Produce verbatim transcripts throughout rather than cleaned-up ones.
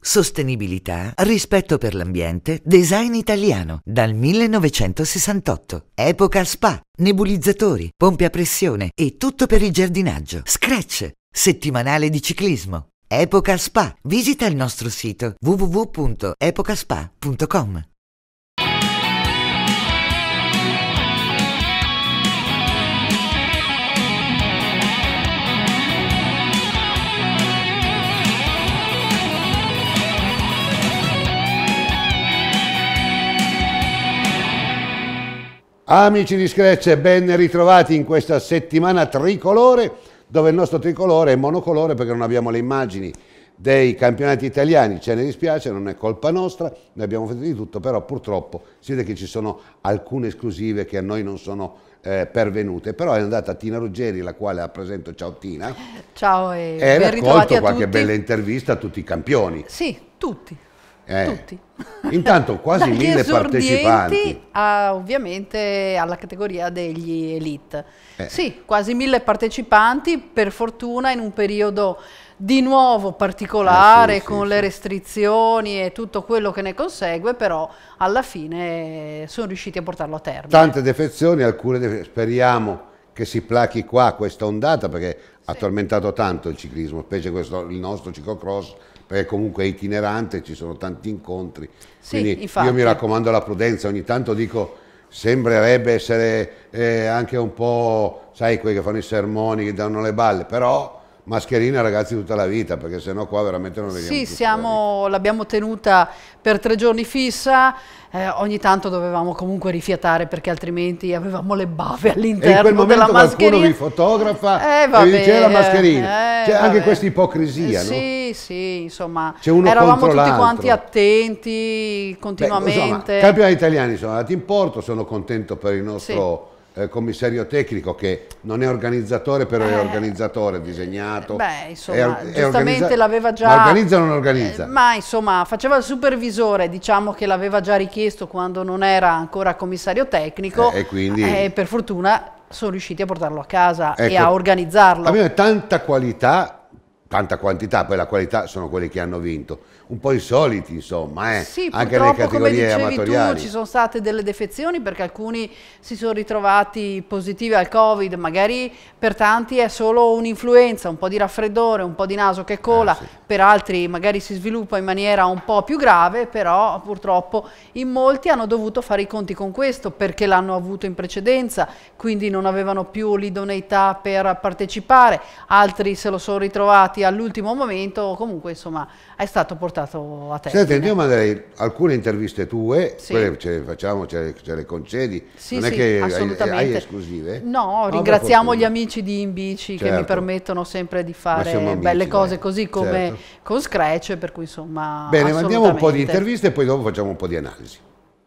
Sostenibilità, rispetto per l'ambiente, design italiano, dal millenovecentosessantotto. Epoca Spa, nebulizzatori, pompe a pressione e tutto per il giardinaggio. Scratch, settimanale di ciclismo. Epoca Spa. Visita il nostro sito w w w punto epocaspa punto com. Amici di Scratch, ben ritrovati in questa settimana tricolore, dove il nostro tricolore è monocolore perché non abbiamo le immagini dei campionati italiani. Ce ne dispiace, non è colpa nostra, noi abbiamo fatto di tutto, però purtroppo si vede che ci sono alcune esclusive che a noi non sono eh, pervenute. Però è andata Tina Ruggeri, la quale la presento. Ciao Tina. Ciao e ben ben ritrovati a qualche tutti. bella intervista a tutti i campioni. Sì, tutti. Eh. Tutti. Intanto quasi Dagli mille partecipanti a, ovviamente alla categoria degli elite. Eh. Sì, quasi mille partecipanti, per fortuna in un periodo di nuovo particolare, eh, sì, con sì, le sì. restrizioni e tutto quello che ne consegue, però alla fine sono riusciti a portarlo a termine. Tante defezioni, alcune def speriamo che si plachi qua questa ondata, perché sì. ha tormentato tanto il ciclismo, specie questo, il nostro ciclocross, perché comunque è itinerante, ci sono tanti incontri. Sì, quindi infatti. Io mi raccomando la prudenza, ogni tanto dico, sembrerebbe essere eh, anche un po', sai, quelli che fanno i sermoni, che danno le balle, però mascherina ragazzi tutta la vita, perché sennò qua veramente non vediamo. Sì, siamo, l'abbiamo tenuta per tre giorni fissa, eh, ogni tanto dovevamo comunque rifiatare perché altrimenti avevamo le bave all'interno della mascherina. E in quel momento qualcuno vi fotografa eh, vabbè, e dice la mascherina, eh, c'è anche vabbè. questa ipocrisia, eh, no? Sì, sì, insomma, uno eravamo tutti l'altro. quanti attenti continuamente. Beh, insomma, i campionati italiani sono andati in porto, sono contento per il nostro... Sì. commissario tecnico, che non è organizzatore, però eh, è organizzatore, disegnato. Beh, insomma, è, è giustamente l'aveva già... Ma organizza o non organizza? Eh, ma insomma, faceva il supervisore, diciamo che l'aveva già richiesto quando non era ancora commissario tecnico, eh, e quindi... eh, per fortuna sono riusciti a portarlo a casa, ecco, e a a organizzarlo. Abbiamo tanta qualità, tanta quantità, poi la qualità sono quelli che hanno vinto. Un po' i soliti, insomma, eh? Sì, anche nelle categorie come dicevi amatoriali. Tu, ci sono state delle defezioni perché alcuni si sono ritrovati positivi al Covid, magari per tanti è solo un'influenza, un po' di raffreddore, un po' di naso che cola, eh, sì. per altri magari si sviluppa in maniera un po' più grave, però purtroppo in molti hanno dovuto fare i conti con questo perché l'hanno avuto in precedenza, quindi non avevano più l'idoneità per partecipare, altri se lo sono ritrovati all'ultimo momento, comunque insomma è stato portato a termine. Senti, andiamo a dare alcune interviste tue, sì. quelle ce le facciamo, ce le, ce le concedi, sì, non è sì, che assolutamente. hai, hai esclusive? No, no, ringraziamo gli amici di Inbici, certo. che mi permettono sempre di fare amici, belle cose dai. così come certo. con Scratch, per cui insomma bene, mandiamo un po' di interviste e poi dopo facciamo un po' di analisi.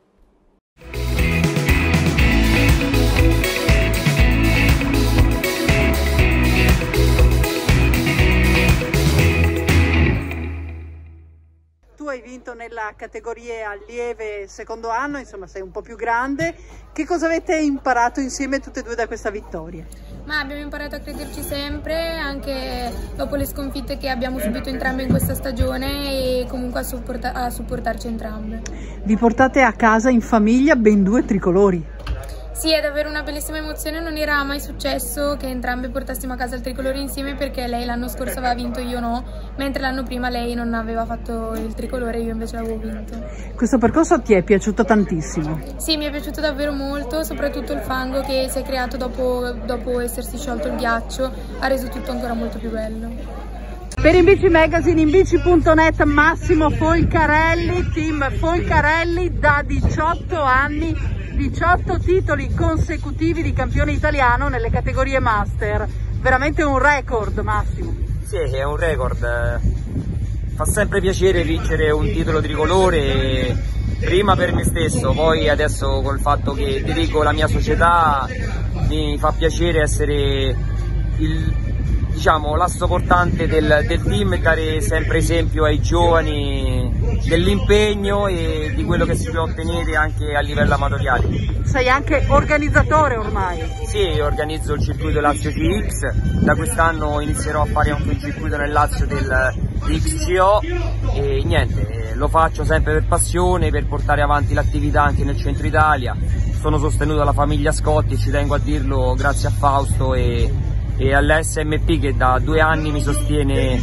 Tu hai vinto nella categoria allieve secondo anno, insomma sei un po' più grande. Che cosa avete imparato insieme tutte e due da questa vittoria? Ma abbiamo imparato a crederci sempre, anche dopo le sconfitte che abbiamo subito entrambe in questa stagione, e comunque a, supporta a supportarci entrambe. Vi portate a casa in famiglia ben due tricolori. Sì, è davvero una bellissima emozione, non era mai successo che entrambe portassimo a casa il tricolore insieme, perché lei l'anno scorso aveva vinto, io no, mentre l'anno prima lei non aveva fatto il tricolore, io invece l'avevo vinto. Questo percorso ti è piaciuto tantissimo? Sì, mi è piaciuto davvero molto, soprattutto il fango che si è creato dopo, dopo essersi sciolto il ghiaccio, ha reso tutto ancora molto più bello. Per Inbici Magazine, inbici punto net, Massimo Folcarelli, team Folcarelli da diciotto anni, diciotto titoli consecutivi di campione italiano nelle categorie master. Veramente un record, Massimo. Sì, è un record. Fa sempre piacere vincere un titolo tricolore, prima per me stesso, poi adesso col fatto che dirigo la mia società mi fa piacere essere il, diciamo, l'asso portante del, del team e dare sempre esempio ai giovani dell'impegno e di quello che si può ottenere anche a livello amatoriale. Sei anche organizzatore ormai? Sì, organizzo il circuito Lazio G X, da quest'anno inizierò a fare anche il circuito nel Lazio del, di X C O e niente, lo faccio sempre per passione, per portare avanti l'attività anche nel centro Italia. Sono sostenuto dalla famiglia Scotti e ci tengo a dirlo grazie a Fausto e, e all'S M P che da due anni mi sostiene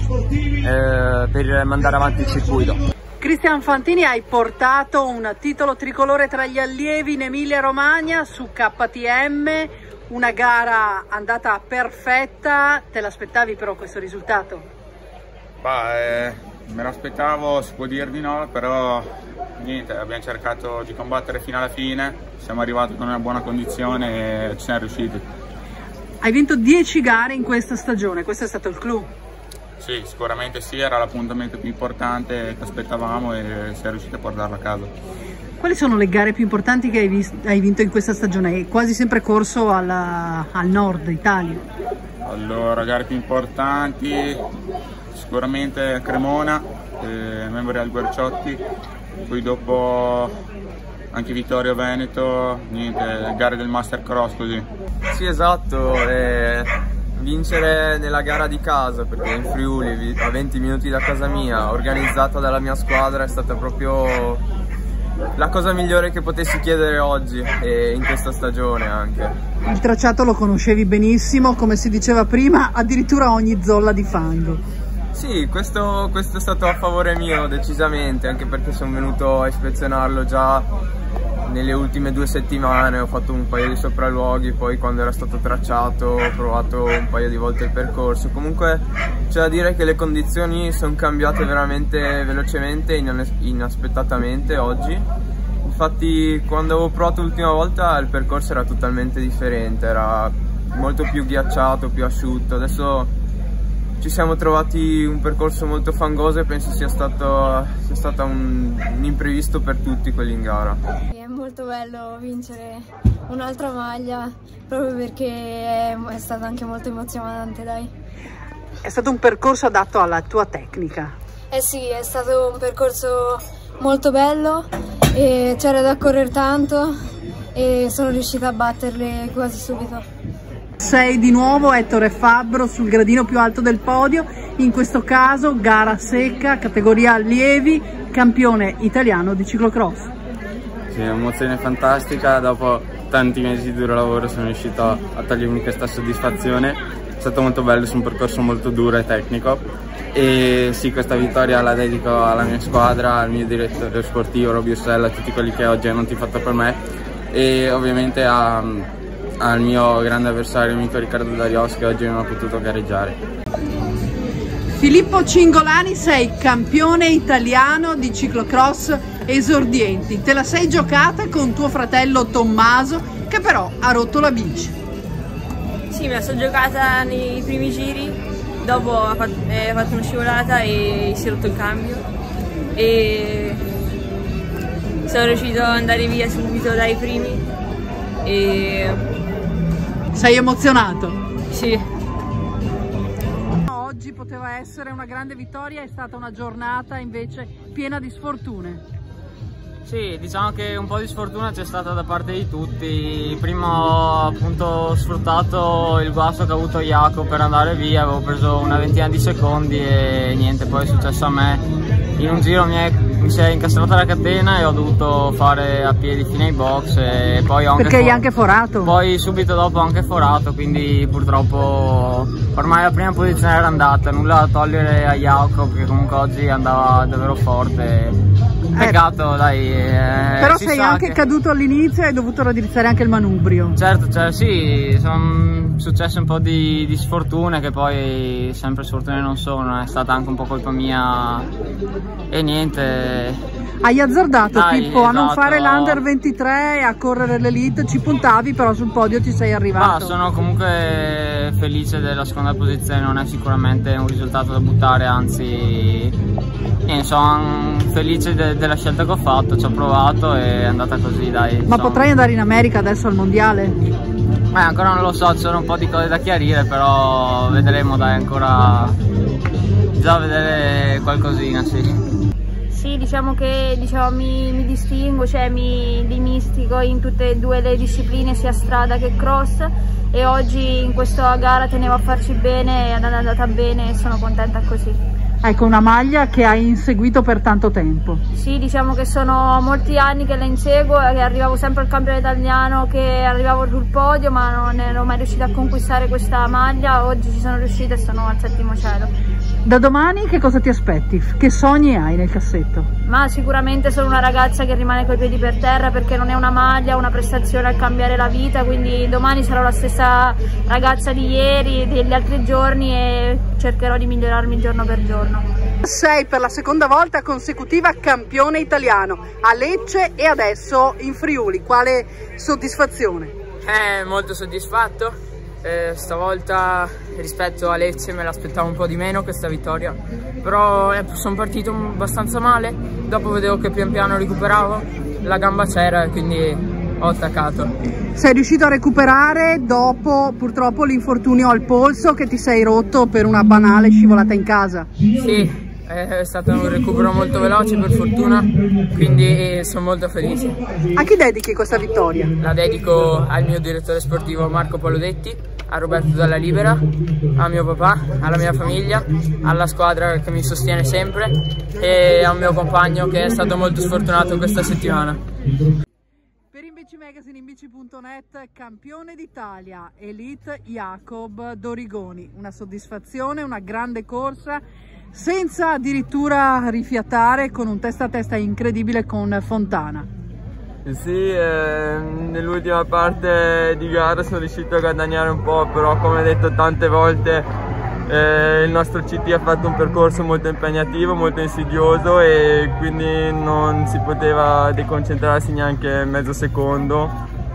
eh, per mandare avanti il circuito. Cristian Fantini, hai portato un titolo tricolore tra gli allievi in Emilia Romagna su K T M, una gara andata perfetta, te l'aspettavi però questo risultato? Bah, eh, me l'aspettavo, si può dire di no, però niente, abbiamo cercato di combattere fino alla fine, siamo arrivati con una buona condizione e ci siamo riusciti. Hai vinto dieci gare in questa stagione, questo è stato il clou? Sì, sicuramente sì, era l'appuntamento più importante che aspettavamo e siamo riusciti a portarlo a casa. Quali sono le gare più importanti che hai, visto, hai vinto in questa stagione? Hai quasi sempre corso alla, al nord Italia. Allora, gare più importanti, sicuramente Cremona, eh, Memorial Guerciotti, poi dopo anche Vittorio Veneto, niente, gare del Master Cross così. Sì, esatto, eh, vincere nella gara di casa, perché in Friuli, a venti minuti da casa mia, organizzata dalla mia squadra, è stata proprio la cosa migliore che potessi chiedere oggi e in questa stagione anche. Il tracciato lo conoscevi benissimo, come si diceva prima, addirittura ogni zolla di fango. Sì, questo, questo è stato a favore mio decisamente, anche perché sono venuto a ispezionarlo già nelle ultime due settimane, ho fatto un paio di sopralluoghi, poi quando era stato tracciato ho provato un paio di volte il percorso. Comunque c'è da dire che le condizioni sono cambiate veramente velocemente e inaspettatamente oggi. Infatti quando avevo provato l'ultima volta il percorso era totalmente differente, era molto più ghiacciato, più asciutto. Adesso ci siamo trovati un percorso molto fangoso e penso sia stato, sia stato un, un imprevisto per tutti quelli in gara. È molto bello vincere un'altra maglia proprio perché è, è stato anche molto emozionante, dai. È stato un percorso adatto alla tua tecnica? Eh sì, è stato un percorso molto bello e c'era da correre tanto e sono riuscita a batterle quasi subito. Sei di nuovo Ettore Fabbro sul gradino più alto del podio, in questo caso gara secca, categoria allievi, campione italiano di ciclocross. Sì, è un'emozione fantastica, dopo tanti mesi di duro lavoro sono riuscito a togliermi questa soddisfazione, è stato molto bello su un percorso molto duro e tecnico e sì, questa vittoria la dedico alla mia squadra, al mio direttore sportivo Roby Ussella, a tutti quelli che oggi hanno tifato per me e ovviamente a al mio grande avversario amico Riccardo Darios che oggi non ha potuto gareggiare. Filippo Cingolani, sei campione italiano di ciclocross esordienti, te la sei giocata con tuo fratello Tommaso che però ha rotto la bici. Sì, me la sono giocata nei primi giri, dopo ha fatto, eh, fatto una scivolata e si è rotto il cambio e sono riuscito ad andare via subito dai primi e... Sei emozionato? Sì. Oggi poteva essere una grande vittoria, è stata una giornata invece piena di sfortune. Sì, diciamo che un po' di sfortuna c'è stata da parte di tutti. Prima ho appunto sfruttato il guasto che ha avuto Jacopo per andare via, avevo preso una ventina di secondi e niente, poi è successo a me. In un giro mi, è, mi si è incastrata la catena e ho dovuto fare a piedi fino ai box e poi ho anche perché hai anche forato? Poi subito dopo ho anche forato, quindi purtroppo ormai la prima posizione era andata, nulla da togliere a Jacopo che comunque oggi andava davvero forte. Peccato, eh, dai. Eh, però sei anche che... caduto all'inizio e hai dovuto raddrizzare anche il manubrio. Certo, cioè, sì, sono successe un po' di, di sfortune che poi sempre sfortune non sono, è stata anche un po' colpa mia e niente. Hai azzardato, dai, Pippo, esatto. A non fare l'Under ventitré e a correre l'Elite, ci puntavi però sul podio ci sei arrivato. Ah, sono comunque felice della seconda posizione, non è sicuramente un risultato da buttare, anzi eh, sono felice de della scelta che ho fatto, ci ho provato e è andata così, dai. Ma sono... potrai andare in America adesso al mondiale? Eh, ancora non lo so, ci sono un po' di cose da chiarire, però vedremo, dai, ancora già vedere qualcosina, sì. Sì, diciamo che diciamo, mi, mi distingo, cioè mi dimistico in tutte e due le discipline, sia strada che cross, e oggi in questa gara tenevo a farci bene, è andata bene e sono contenta così. Ecco, una maglia che hai inseguito per tanto tempo. Sì, diciamo che sono molti anni che la inseguo, che arrivavo sempre al campionato italiano, che arrivavo sul podio, ma non ero mai riuscita a conquistare questa maglia. Oggi ci sono riuscita e sono al settimo cielo. Da domani che cosa ti aspetti? Che sogni hai nel cassetto? Ma sicuramente sono una ragazza che rimane coi piedi per terra, perché non è una maglia, una prestazione a cambiare la vita, quindi domani sarò la stessa ragazza di ieri, degli altri giorni, e cercherò di migliorarmi giorno per giorno. Sei per la seconda volta consecutiva campione italiano a Lecce e adesso in Friuli. Quale soddisfazione? Eh, molto soddisfatto. Eh, stavolta rispetto a Lecce me l'aspettavo un po' di meno questa vittoria, però eh, sono partito abbastanza male, dopo vedevo che pian piano recuperavo, la gamba c'era e quindi ho attaccato. Sei riuscito a recuperare dopo purtroppo l'infortunio al polso che ti sei rotto per una banale scivolata in casa? Sì, è stato un recupero molto veloce per fortuna, quindi sono molto felice. A chi dedichi questa vittoria? La dedico al mio direttore sportivo Marco Polodetti, a Roberto Dalla Libera, a mio papà, alla mia famiglia, alla squadra che mi sostiene sempre e a un mio compagno che è stato molto sfortunato questa settimana. Per Inbici Magazine, Inbici punto net, campione d'Italia, Elite Jacob Dorigoni. Una soddisfazione, una grande corsa, senza addirittura rifiatare, con un testa a testa incredibile con Fontana. Sì, eh, nell'ultima parte di gara sono riuscito a guadagnare un po', però come detto tante volte eh, il nostro C T ha fatto un percorso molto impegnativo, molto insidioso, e quindi non si poteva deconcentrarsi neanche mezzo secondo,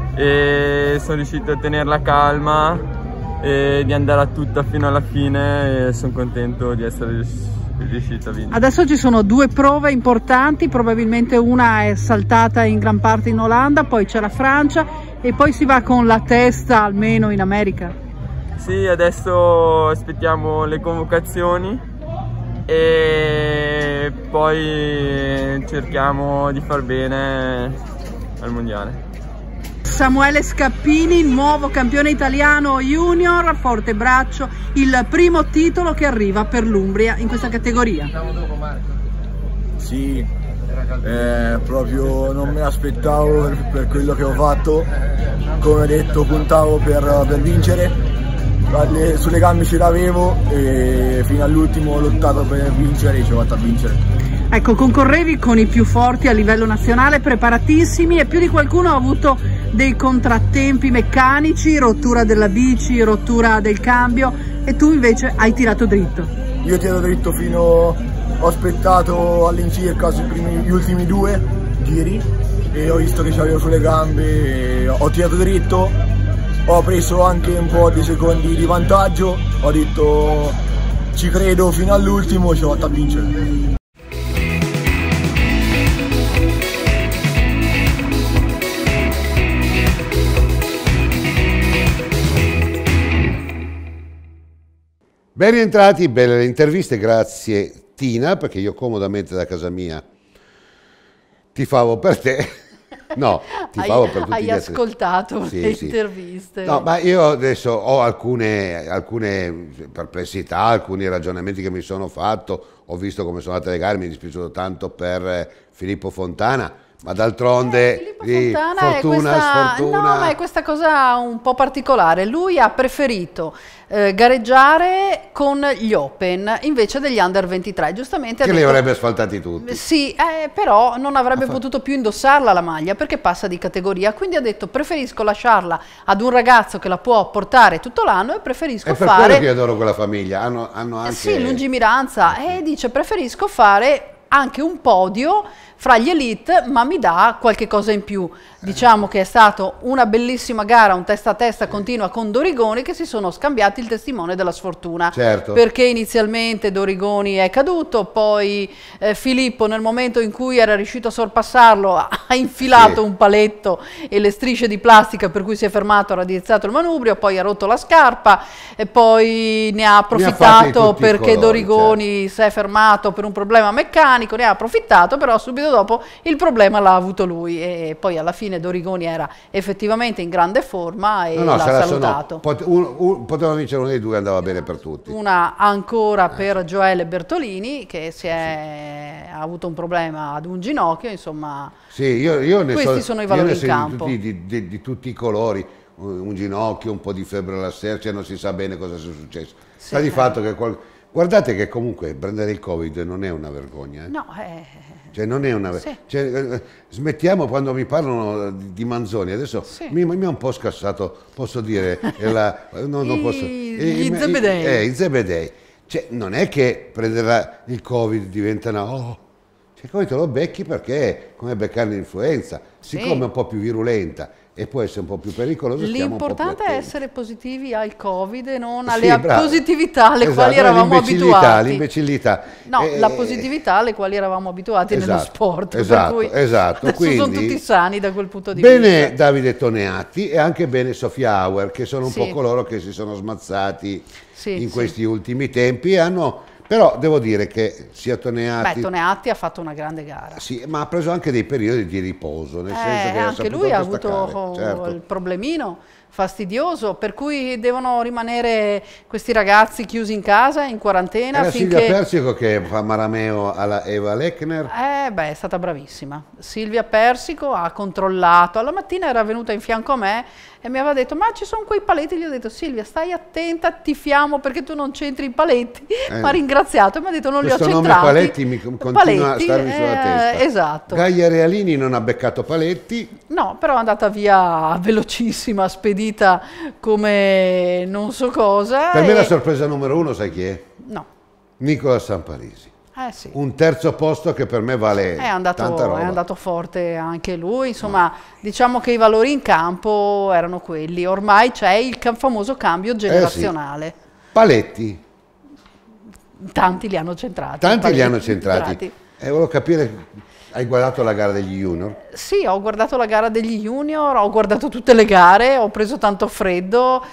e sono riuscito a tenere la calma e di andare a tutta fino alla fine, e sono contento di essere riuscito a vincere. Adesso ci sono due prove importanti, probabilmente una è saltata in gran parte in Olanda, poi c'è la Francia e poi si va con la testa almeno in America. Sì, adesso aspettiamo le convocazioni e poi cerchiamo di far bene al mondiale. Samuele Scappini, nuovo campione italiano junior, forte braccio, il primo titolo che arriva per l'Umbria in questa categoria. Sì, eh, proprio non me l'aspettavo per quello che ho fatto, come detto puntavo per, per vincere, sulle gambe ce l'avevo e fino all'ultimo ho lottato per vincere e ci ho fatto a vincere. Ecco, concorrevi con i più forti a livello nazionale, preparatissimi, e più di qualcuno ha avuto dei contrattempi meccanici, rottura della bici, rottura del cambio, e tu invece hai tirato dritto. Io ho tirato dritto fino, ho aspettato all'incirca sui primi, gli ultimi due giri e ho visto che c'avevo sulle gambe, ho tirato dritto, ho preso anche un po' di secondi di vantaggio, ho detto ci credo fino all'ultimo e ci ho fatto a vincere. Ben rientrati, belle le interviste, grazie Tina, perché io comodamente da casa mia tifavo per te. No, tifavo hai, per tutti hai gli altri. ascoltato sì, le sì. interviste. No, ma io adesso ho alcune, alcune perplessità, alcuni ragionamenti che mi sono fatto, ho visto come sono andate le gare, mi è dispiaciuto tanto per Filippo Fontana, ma d'altronde eh, Fontana fortuna, è questa, sfortuna. no, ma è questa cosa un po' particolare. Lui ha preferito eh, gareggiare con gli Open invece degli Under ventitré, giustamente. Che ha li detto, avrebbe asfaltati tutti. Sì, eh, però non avrebbe potuto più indossarla la maglia perché passa di categoria, quindi ha detto preferisco lasciarla ad un ragazzo che la può portare tutto l'anno e preferisco È per fare... quello che io adoro quella famiglia, hanno, hanno anche... Sì, lungimiranza, e dice preferisco fare anche un podio fra gli elite, ma mi dà qualche cosa in più. Diciamo che è stata una bellissima gara, un testa a testa continua con Dorigoni, che si sono scambiati il testimone della sfortuna. Certo. Perché inizialmente Dorigoni è caduto, poi eh, Filippo nel momento in cui era riuscito a sorpassarlo ha ha infilato sì. un paletto e le strisce di plastica per cui si è fermato, ha raddrizzato il manubrio, poi ha rotto la scarpa e poi ne ha approfittato ne perché colori, Dorigoni certo. si è fermato per un problema meccanico, ne ha approfittato, però subito dopo il problema l'ha avuto lui e poi alla fine Dorigoni era effettivamente in grande forma e no, no, l'ha salutato. Pot un, un, potevano vincere uno dei due, andava bene per tutti. Una ancora per Gioele Bertolini che si è, ha avuto un problema ad un ginocchio, insomma. Sì, io, io ne questi so, sono i valori io ne in so campo. Di, di, di, di tutti i colori, un, un ginocchio, un po' di febbre alla sera, cioè non si sa bene cosa sia successo. Sì, Sta di eh. fatto che qual... guardate che comunque prendere il Covid non è una vergogna. Eh? No, eh, Cioè non è una sì. cioè, eh, smettiamo quando mi parlano di, di Manzoni, adesso sì. mi, mi ha un po' scassato, posso dire, è la, no, non I, posso, gli i, zebedei. Eh, i zebedei. Cioè, non è che prenderà il Covid diventa una... Oh, cioè, come te lo becchi perché è come beccare l'influenza, Sì. siccome è un po' più virulenta e può essere un po' più pericoloso. L'importante è essere positivi al Covid e non alle sì, bravo. positività alle esatto, quali eravamo abituati. L'imbecillità. No, eh, la positività alle quali eravamo abituati esatto, nello sport. Esatto, per cui esatto. adesso Quindi, sono tutti sani da quel punto di bene vista. Davide Toneatti e anche bene Sofia Auer, che sono un Sì. po' coloro che si sono smazzati Sì, in sì. questi ultimi tempi e hanno... Però devo dire che sia Toneatti... Beh, Toneatti ha fatto una grande gara. Sì, ma ha preso anche dei periodi di riposo, nel Eh, senso che ha anche saputo lui ha anche avuto staccare, certo. il problemino fastidioso, per cui devono rimanere questi ragazzi chiusi in casa, in quarantena. Era finché... Silvia Persico che fa Marameo alla Eva Lechner. Eh beh, è stata bravissima. Silvia Persico ha controllato, alla mattina era venuta in fianco a me e mi aveva detto ma ci sono quei paletti, gli ho detto Silvia stai attenta, tifiamo perché tu non c'entri i paletti, Eh. mi ha ringraziato e mi ha detto non li ho Questo nome centrati. Paletti mi continua Paletti, a starmi sulla eh, testa. Esatto. Gaia Realini non ha beccato Paletti. No, però è andata via velocissima, spedita come non so cosa. Per me e... la sorpresa numero uno sai chi è? No. Nicola Samparisi. Eh sì. Un terzo posto che per me vale È andato, tanta roba. è andato forte anche lui, insomma no. Diciamo che i valori in campo erano quelli, ormai c'è il famoso cambio generazionale. Eh sì. Paletti. Tanti li hanno centrati. Tanti li hanno centrati. centrati. E volevo capire, hai guardato la gara degli junior? Sì, ho guardato la gara degli junior, ho guardato tutte le gare, ho preso tanto freddo.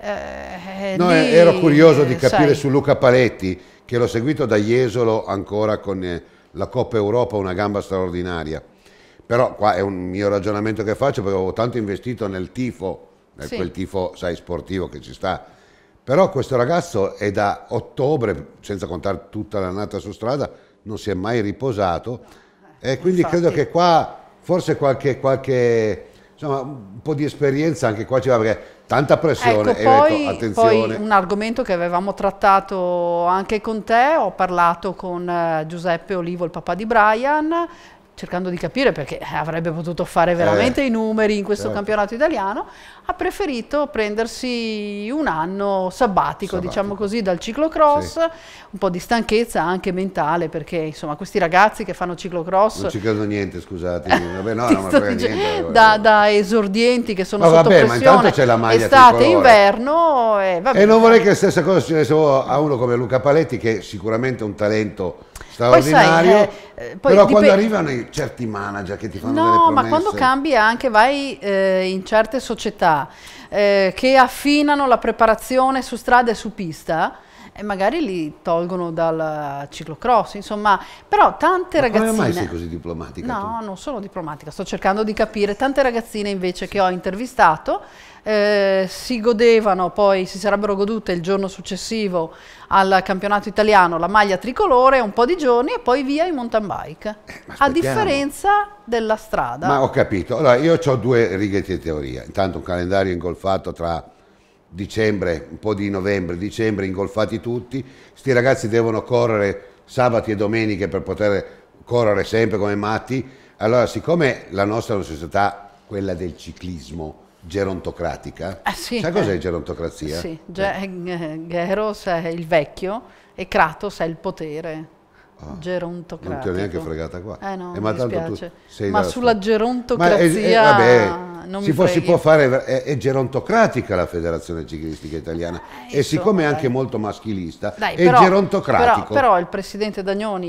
Eh, no, lì, ero curioso di capire sai. su Luca Paletti, che l'ho seguito da Jesolo ancora con eh, la Coppa Europa, una gamba straordinaria. Però qua è un mio ragionamento che faccio perché avevo tanto investito nel tifo, nel Sì. quel tifo, sai, sportivo che ci sta. Però questo ragazzo è da ottobre, senza contare tutta l'annata su strada, non si è mai riposato e quindi Infatti. credo che qua forse qualche, qualche insomma, un po' di esperienza anche qua ci va perché tanta pressione. Ecco, e poi, ho detto, attenzione. poi un argomento che avevamo trattato anche con te, ho parlato con eh, Giuseppe Olivo, il papà di Brian, cercando di capire perché avrebbe potuto fare veramente Eh, i numeri in questo certo. campionato italiano, ha preferito prendersi un anno sabbatico, Sabbatico. diciamo così, dal ciclocross, Sì. un po' di stanchezza anche mentale, perché insomma questi ragazzi che fanno ciclocross Non ci credo niente, scusate. Vabbè, no, ti non me sto frega dicendo, niente. da, da esordienti che sono Ma sotto vabbè, ma intanto pressione, c'è la maglia estate, tricolore. inverno, e, vabbè. E non vorrei che la stessa cosa succedesse a uno come Luca Paletti, che è sicuramente un talento straordinario, Poi sai, eh, eh, poi però dip- quando arrivano i certi manager che ti fanno delle No, promesse... ma quando cambi anche, vai eh, in certe società eh, che affinano la preparazione su strada e su pista, e magari li tolgono dal ciclocross, insomma, però tante Ma ragazzine... come mai sei così diplomatica? No, tu? non sono diplomatica, sto cercando di capire. Tante ragazzine invece che ho intervistato eh, si godevano, poi si sarebbero godute il giorno successivo al campionato italiano la maglia tricolore, un po' di giorni e poi via in mountain bike, Eh, ma a aspettiamo. differenza della strada. Ma ho capito. Allora, io ho due righe di teoria. Intanto un calendario ingolfato tra dicembre, un po' di novembre, dicembre, ingolfati tutti. Sti ragazzi devono correre sabati e domeniche per poter correre sempre come matti. Allora, siccome la nostra è una società, quella del ciclismo, gerontocratica, Eh sì, sai cos'è eh. gerontocrazia? Sì, Ge- eh, Geros è il vecchio e Kratos è il potere. Ah, Gerontocratico. non ti ho neanche fregata qua. Eh no, Eh, mi ma tanto tu dispiace. sei Ma dalla sulla sua- gerontocrazia Ma è- è- vabbè, non si mi può, si freghi. può fare, è, è gerontocratica la federazione ciclistica italiana Eh, e siccome è insomma, anche dai. molto maschilista Dai, è però, gerontocratico. Però, però il presidente Dagnoni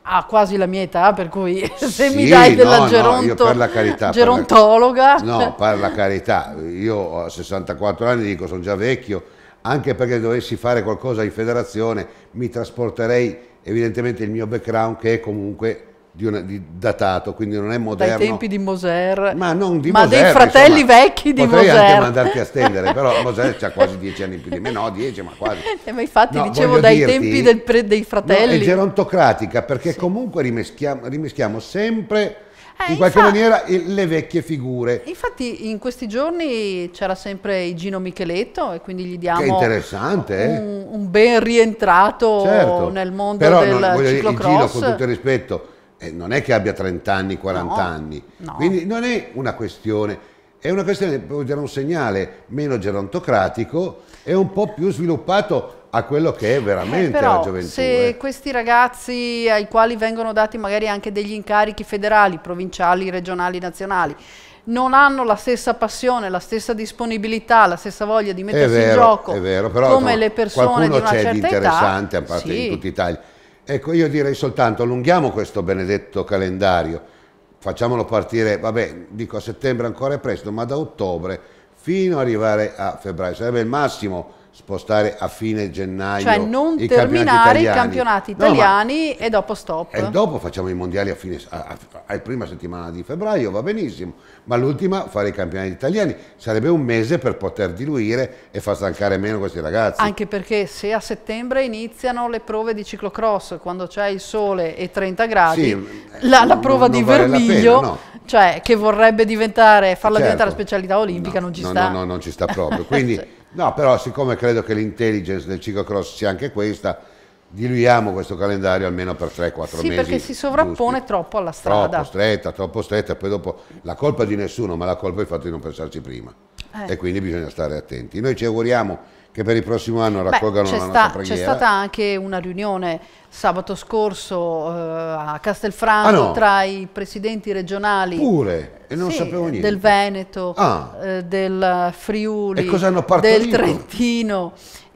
ha quasi la mia età, per cui se sì, mi dai della no, geronto, no, io per la carità, gerontologa... Per la, no, per la carità, io ho sessantaquattro anni, dico sono già vecchio, anche perché dovessi fare qualcosa in federazione mi trasporterei evidentemente il mio background, che è comunque di una, di datato, quindi non è moderno. Dai tempi di Moser, ma, non di ma Moser, dei fratelli insomma, vecchi di potrei Moser. anche mandarti a stendere, però Moser c'ha quasi dieci anni più di me, no, dieci, ma quasi. Eh, ma infatti No, dicevo dai dirti, tempi del pre, dei fratelli. No, è gerontocratica, perché Sì. comunque rimeschiamo, rimeschiamo sempre... Eh, in qualche infatti, maniera le vecchie figure. Infatti in questi giorni c'era sempre Gino Micheletto e quindi gli diamo Che interessante, eh? un, un ben rientrato Certo. nel mondo Però del non, voglio dire, il ciclocross. Gino, con tutto il rispetto, eh, non è che abbia trenta anni, quaranta No, anni, no. quindi non è una questione, è una questione, devo dire, un segnale meno gerontocratico e un po' più sviluppato a quello che è veramente Eh, però, la gioventù. se eh. questi ragazzi ai quali vengono dati magari anche degli incarichi federali, provinciali, regionali, nazionali, non hanno la stessa passione, la stessa disponibilità, la stessa voglia di mettersi vero, in gioco è vero, però, come insomma, le persone di una c'è certa di età. interessante, a parte Sì. in tutta Italia. Ecco, io direi soltanto allunghiamo questo benedetto calendario, facciamolo partire, vabbè, dico a settembre ancora è presto, ma da ottobre fino ad arrivare a febbraio, sarebbe il massimo spostare a fine gennaio, Cioè non i terminare campionati i campionati No, ma- italiani e dopo stop. e dopo facciamo i mondiali a fine, a, a, a prima settimana di febbraio, va benissimo, ma l'ultima fare i campionati italiani sarebbe un mese per poter diluire e far stancare meno questi ragazzi. Anche perché se a settembre iniziano le prove di ciclocross, quando c'è il sole e trenta gradi, Sì, la, la non- prova non di vale la Vermiglio, pena, no. cioè che vorrebbe diventare, farla Certo. diventare specialità olimpica, No, non ci no, sta. No, no, non ci sta proprio. Quindi, no, però siccome credo che l'intelligence del ciclocross sia anche questa, diluiamo questo calendario almeno per tre quattro Sì, mesi. perché si sovrappone giusti. troppo alla strada. Troppo stretta, troppo stretta, e poi dopo la colpa di nessuno, ma la colpa è il fatto di non pensarci prima. Eh. E quindi bisogna stare attenti. Noi ci auguriamo che per il prossimo anno Beh, raccolgano c'è la sta- nostra c'è preghiera. stata anche una riunione sabato scorso eh, a Castelfranco Ah, no? tra i presidenti regionali Pure, e non sì, sapevo niente. del Veneto, Ah. eh, del Friuli, E cosa hanno del partorito? Trentino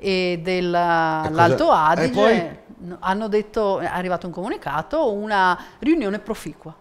e dell'Alto cosa- Adige. e poi? No, hanno detto, è arrivato un comunicato, una riunione proficua.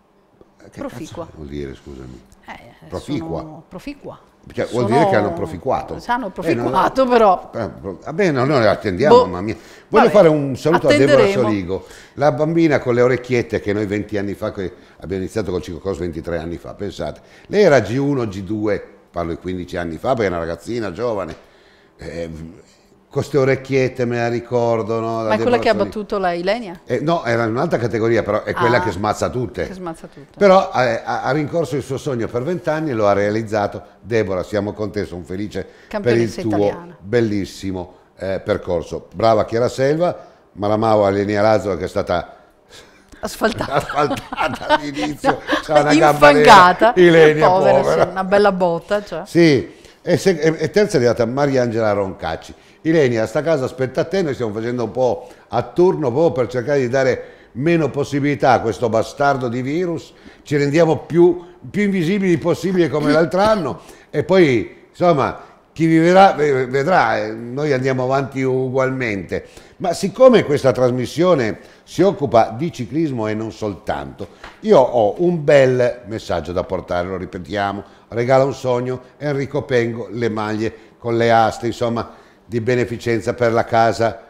Che proficua. cazzo vuol dire, scusami? Eh, Proficua? sono- proficua. Cioè, vuol Sono- dire che hanno proficuato. Sì, hanno Eh, proficuato, no, però. Eh, Va bene, noi attendiamo, Boh. mamma mia. Voglio Vabbè, fare un saluto a Deborah attenderemo. Soligo, la bambina con le orecchiette che noi venti anni fa, che abbiamo iniziato col ciclocross ventitré anni fa, pensate. Lei era G uno, G due, parlo di quindici anni fa, perché è una ragazzina giovane. Eh, con queste orecchiette me la ricordo, no? La Ma è quella Deborah che ha Soligo. battuto la Ilenia? Eh, no, era in un'altra categoria, però è quella Ah, che smazza tutte. Che smazza tutto. Però eh, ha, ha rincorso il suo sogno per vent'anni e lo ha realizzato. Deborah, siamo con te, sono felice Campionessa per il tuo italiana. bellissimo eh, percorso. Brava Chiara Selva, Malamao Alenia Lazzo, che è stata Asfaltata. asfaltata all'inizio, No, c'ha una gamba infangata. nera. Ilenia, Povera, povera. sì, una bella botta. Cioè. Sì, e, se- e- e terza è arrivata Mariangela Roncacci. Ilenia, sta casa aspetta a te, noi stiamo facendo un po' a turno proprio per cercare di dare meno possibilità a questo bastardo di virus, ci rendiamo più, più invisibili possibile come l'altro anno e poi insomma chi vivrà eh, vedrà, eh, noi andiamo avanti ugualmente. Ma siccome questa trasmissione si occupa di ciclismo e non soltanto, io ho un bel messaggio da portare, lo ripetiamo, regala un sogno, Enrico Pengo, le maglie con le aste, insomma, di beneficenza per la casa,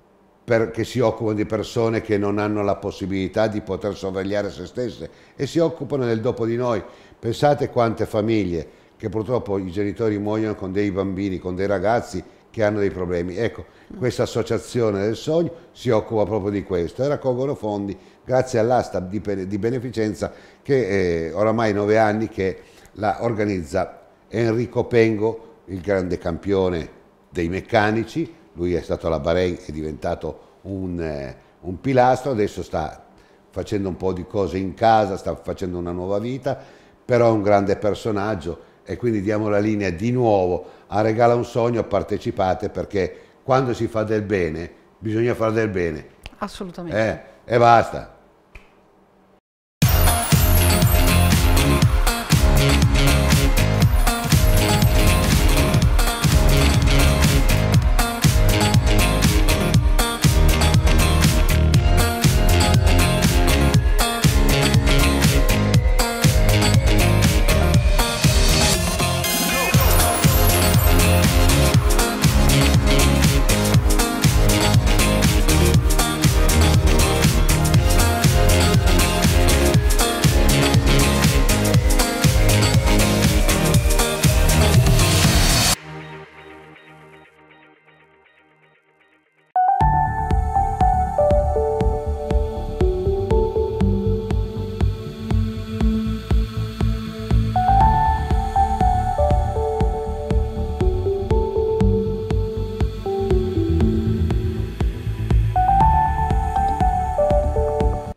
per, che si occupano di persone che non hanno la possibilità di poter sorvegliare se stesse e si occupano del dopo di noi. Pensate quante famiglie che purtroppo i genitori muoiono con dei bambini, con dei ragazzi che hanno dei problemi. Ecco, questa associazione del sogno si occupa proprio di questo e raccolgono fondi grazie all'asta di, di beneficenza che eh, oramai nove anni che la organizza Enrico Pengo, il grande campione dei meccanici. Lui è stato alla Bahrain, è diventato un, eh, un pilastro, adesso sta facendo un po' di cose in casa, sta facendo una nuova vita, però è un grande personaggio e quindi diamo la linea di nuovo a Regala un Sogno, partecipate perché quando si fa del bene bisogna fare del bene. Assolutamente. Eh, e basta.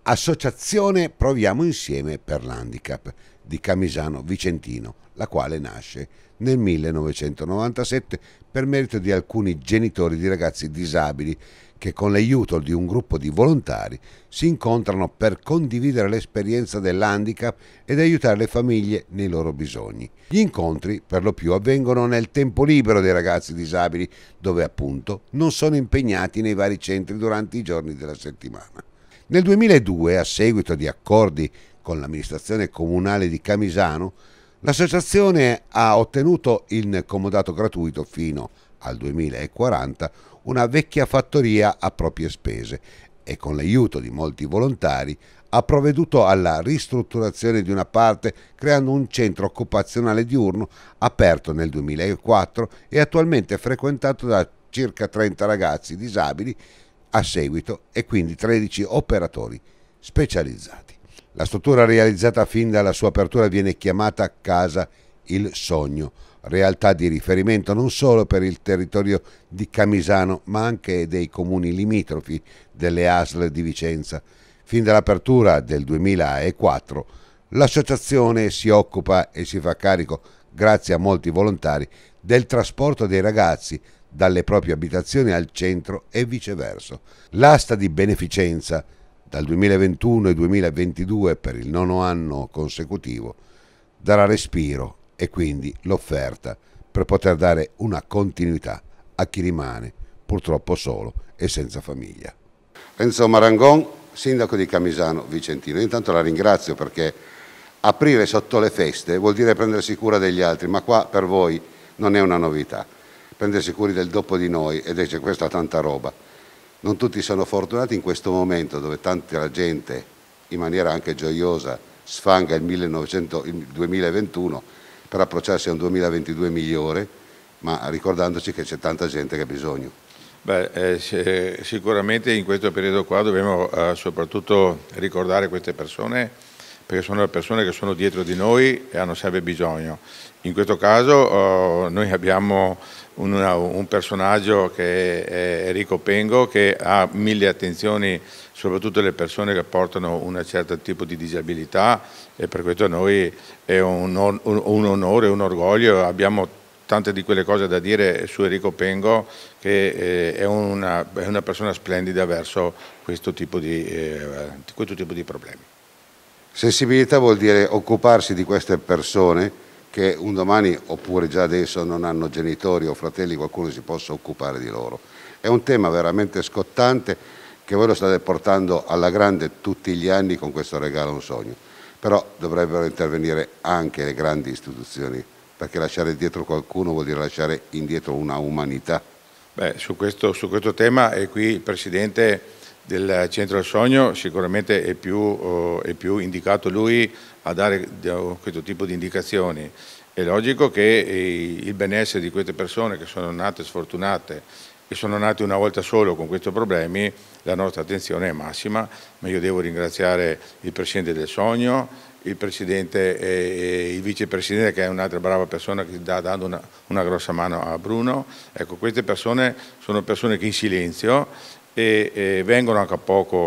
Associazione Proviamo Insieme per l'Handicap di Camisano Vicentino, la quale nasce nel millenovecentonovantasette per merito di alcuni genitori di ragazzi disabili che con l'aiuto di un gruppo di volontari si incontrano per condividere l'esperienza dell'handicap ed aiutare le famiglie nei loro bisogni. Gli incontri per lo più avvengono nel tempo libero dei ragazzi disabili, dove appunto non sono impegnati nei vari centri durante i giorni della settimana. Nel duemiladue, a seguito di accordi con l'amministrazione comunale di Camisano, l'associazione ha ottenuto in comodato gratuito fino al duemilaquaranta una vecchia fattoria a proprie spese e con l'aiuto di molti volontari ha provveduto alla ristrutturazione di una parte creando un centro occupazionale diurno aperto nel duemilaquattro e attualmente frequentato da circa trenta ragazzi disabili a seguito e quindi tredici operatori specializzati. La struttura realizzata fin dalla sua apertura viene chiamata Casa Il Sogno, realtà di riferimento non solo per il territorio di Camisano ma anche dei comuni limitrofi delle A S L di Vicenza. Fin dall'apertura del duemilaquattro l'associazione si occupa e si fa carico, grazie a molti volontari, del trasporto dei ragazzi dalle proprie abitazioni al centro e viceversa. L'asta di beneficenza dal duemilaventuno al duemilaventidue per il nono anno consecutivo darà respiro e quindi l'offerta per poter dare una continuità a chi rimane purtroppo solo e senza famiglia. Renzo Marangon, sindaco di Camisano Vicentino. Intanto la ringrazio perché aprire sotto le feste vuol dire prendersi cura degli altri, ma qua per voi non è una novità. Prendersi cura del dopo di noi ed c'è questa tanta roba. Non tutti sono fortunati in questo momento dove tanta gente in maniera anche gioiosa sfanga il, millenovecento, il duemilaventuno per approcciarsi a un duemilaventidue migliore, ma ricordandoci che c'è tanta gente che ha bisogno. Beh, eh, sicuramente in questo periodo qua dobbiamo eh, soprattutto ricordare queste persone, perché sono le persone che sono dietro di noi e hanno sempre bisogno. In questo caso eh, noi abbiamo una, un personaggio che è Enrico Pengo, che ha mille attenzioni soprattutto alle persone che portano un certo tipo di disabilità, e per questo a noi è un, un, un onore, un orgoglio. Abbiamo tante di quelle cose da dire su Enrico Pengo, che eh, è, una, è una persona splendida verso questo tipo di, eh, questo tipo di problemi. Sensibilità vuol dire occuparsi di queste persone che un domani oppure già adesso non hanno genitori o fratelli, qualcuno si possa occupare di loro. È un tema veramente scottante che voi lo state portando alla grande tutti gli anni con questo Regalo un Sogno, però dovrebbero intervenire anche le grandi istituzioni, perché lasciare dietro qualcuno vuol dire lasciare indietro una umanità. Beh, su questo, su questo tema, e qui il Presidente del Centro del Sogno sicuramente è più, uh, è più indicato lui a dare uh, questo tipo di indicazioni. È logico che eh, il benessere di queste persone che sono nate sfortunate e sono nate una volta solo con questi problemi, la nostra attenzione è massima, ma io devo ringraziare il Presidente del Sogno, il Presidente e il Vicepresidente, che è un'altra brava persona che sta dando una, una grossa mano a Bruno. Ecco, queste persone sono persone che in silenzio e, e vengono anche a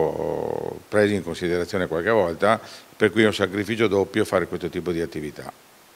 poco presi in considerazione qualche volta, per cui è un sacrificio doppio fare questo tipo di attività.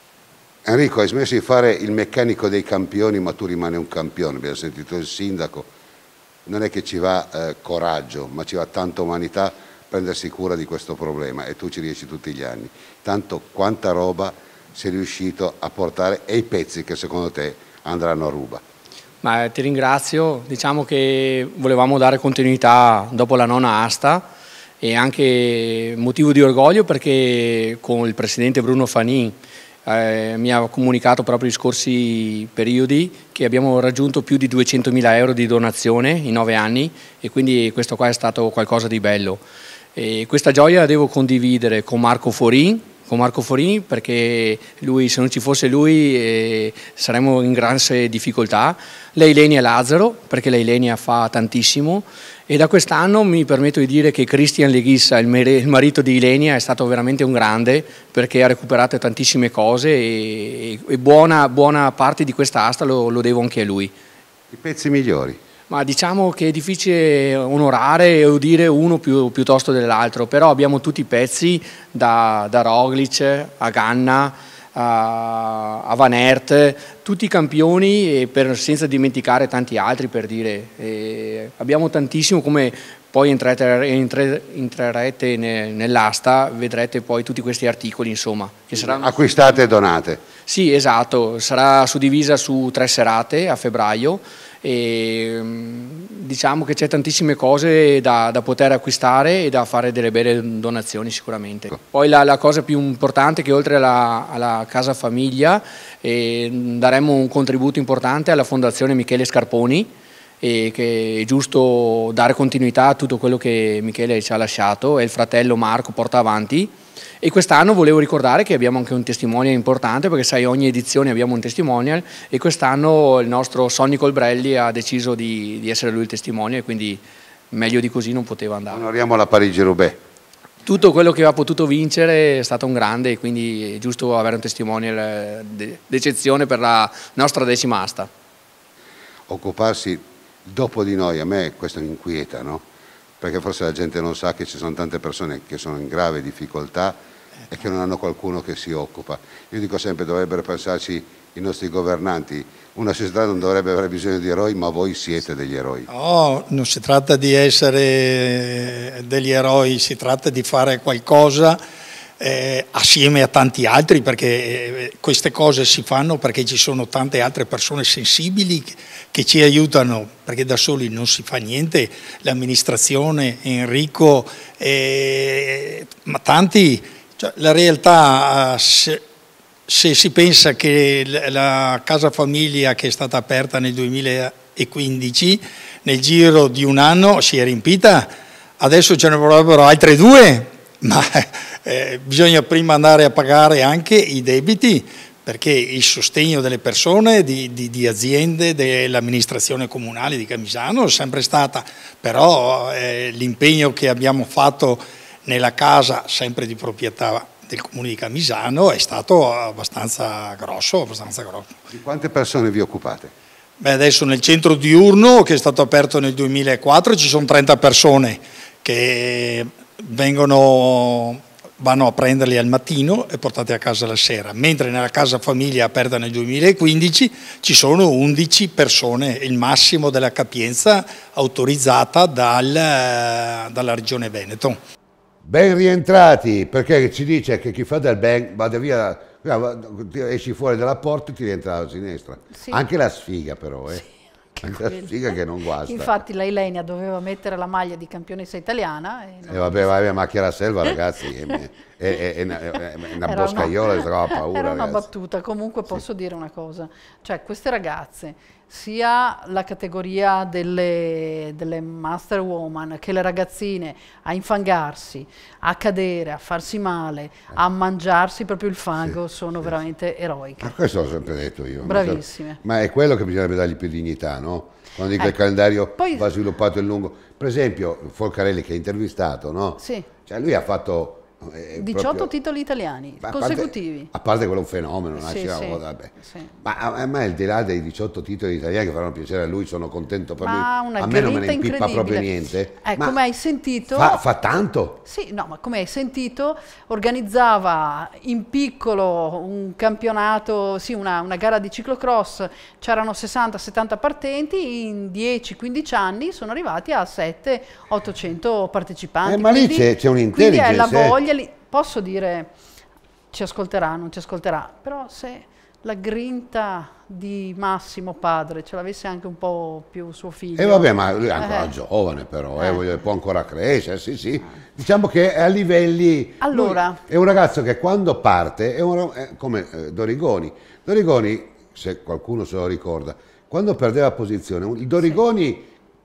Enrico, hai smesso di fare il meccanico dei campioni, ma tu rimani un campione. Abbiamo sentito il sindaco, non è che ci va eh, coraggio, ma ci va tanta umanità prendersi cura di questo problema, e tu ci riesci tutti gli anni. Tanto quanta roba sei riuscito a portare e i pezzi che secondo te andranno a ruba. Ma ti ringrazio, diciamo che volevamo dare continuità dopo la nona asta e anche motivo di orgoglio perché con il Presidente Bruno Fanin eh, mi ha comunicato proprio gli scorsi periodi che abbiamo raggiunto più di duecentomila euro di donazione in nove anni, e quindi questo qua è stato qualcosa di bello. E questa gioia la devo condividere con Marco Forin, con Marco Forin perché lui, se non ci fosse lui eh, saremmo in grande difficoltà, lei Lenia Lazzaro perché lei Lenia fa tantissimo, e da quest'anno mi permetto di dire che Cristian Leghissa, il, il marito di Ilenia, è stato veramente un grande perché ha recuperato tantissime cose e, e buona, buona parte di questa asta lo, lo devo anche a lui. I pezzi migliori? Ma diciamo che è difficile onorare o dire uno più, piuttosto dell'altro, però abbiamo tutti i pezzi da, da Roglic a Ganna a, a Van Aert, tutti i campioni, e per, senza dimenticare tanti altri, per dire. E abbiamo tantissimo, come poi entrerete, entre, entrerete nell'asta, vedrete poi tutti questi articoli, insomma. Che saranno acquistate e donate. Sì, esatto, sarà suddivisa su tre serate a febbraio. E diciamo che c'è tantissime cose da, da poter acquistare e da fare delle belle donazioni sicuramente. Poi la, la cosa più importante è che oltre alla, alla casa famiglia eh, daremo un contributo importante alla fondazione Michele Scarponi, e che è giusto dare continuità a tutto quello che Michele ci ha lasciato e il fratello Marco porta avanti. E quest'anno volevo ricordare che abbiamo anche un testimonial importante, perché sai, ogni edizione abbiamo un testimonial, e quest'anno il nostro Sonny Colbrelli ha deciso di, di essere lui il testimonial, quindi meglio di così non poteva andare. Onoriamo la Parigi-Roubaix. Tutto quello che ha potuto vincere è stato un grande, e quindi è giusto avere un testimonial d'eccezione per la nostra decima asta. Occuparsi dopo di noi, a me questo mi inquieta, no? Perché forse la gente non sa che ci sono tante persone che sono in grave difficoltà e che non hanno qualcuno che si occupa. Io dico sempre, dovrebbero pensarci i nostri governanti. Una società non dovrebbe avere bisogno di eroi, ma voi siete degli eroi. No, non si tratta di essere degli eroi, si tratta di fare qualcosa eh, assieme a tanti altri, perché eh, queste cose si fanno perché ci sono tante altre persone sensibili che, che ci aiutano, perché da soli non si fa niente. L'amministrazione, Enrico, eh, ma tanti, cioè, la realtà, se, se si pensa che la casa famiglia che è stata aperta nel duemilaquindici, nel giro di un anno si è riempita, adesso ce ne vorrebbero altre due, ma eh, bisogna prima andare a pagare anche i debiti, perché il sostegno delle persone, di, di, di aziende, dell'amministrazione comunale di Camisano è sempre stata, però eh, l'impegno che abbiamo fatto nella casa, sempre di proprietà del comune di Camisano, è stato abbastanza grosso, abbastanza grosso. Di quante persone vi occupate? Beh, adesso nel centro diurno, che è stato aperto nel duemilaquattro, ci sono trenta persone che vengono, vanno a prenderli al mattino e portati a casa la sera, mentre nella casa famiglia aperta nel duemilaquindici ci sono undici persone, il massimo della capienza autorizzata dal, dalla Regione Veneto. Ben rientrati, perché ci dice che chi fa del ben vada via, esci fuori dalla porta e ti rientra alla sinistra. Sì. Anche la sfiga però, eh. Sì. Anche la sfiga che non guasta. Infatti la Ilenia doveva mettere la maglia di campionessa italiana. E, e vabbè, vabbè, macchia la selva, ragazzi, è, è, è, è una, è una boscaiola che trova paura. Era una ragazzi. battuta, comunque posso sì. dire una cosa, cioè queste ragazze, sia la categoria delle, delle Master Woman che le ragazzine, a infangarsi, a cadere, a farsi male, a mangiarsi proprio il fango, sì, sono sì, veramente eroiche. Ma questo l'ho sempre detto io. Bravissime. Ma è quello che bisognerebbe dargli più dignità, no? Quando dico eh, il calendario poi, va sviluppato in lungo. Per esempio, Folcarelli che ha intervistato, no? Sì. Cioè lui ha fatto... Eh, diciotto proprio, titoli italiani a consecutivi. Parte, a parte quello è un fenomeno, sì, sì, vabbè. Sì. Ma a, a me al di là dei diciotto titoli italiani che faranno piacere a lui, sono contento per ma lui. Una a me non me ne impippa proprio niente. Eh, come hai sentito? Fa, fa tanto? Sì, no, ma come hai sentito, organizzava in piccolo un campionato, sì, una, una gara di ciclocross, c'erano sessanta settanta partenti, in dieci quindici anni sono arrivati a settecento ottocento partecipanti. Eh, ma lì c'è un'intelligenza. Quindi è la voglia. Posso dire, ci ascolterà, non ci ascolterà, però se la grinta di Massimo padre ce l'avesse anche un po' più suo figlio. E eh vabbè, ma lui è ancora eh. giovane però, eh. Eh, può ancora crescere, sì sì. Diciamo che è a livelli... Allora... È un ragazzo che quando parte, è, un, è come eh, Dorigoni. Dorigoni, se qualcuno se lo ricorda, quando perdeva posizione, il Dorigoni sì.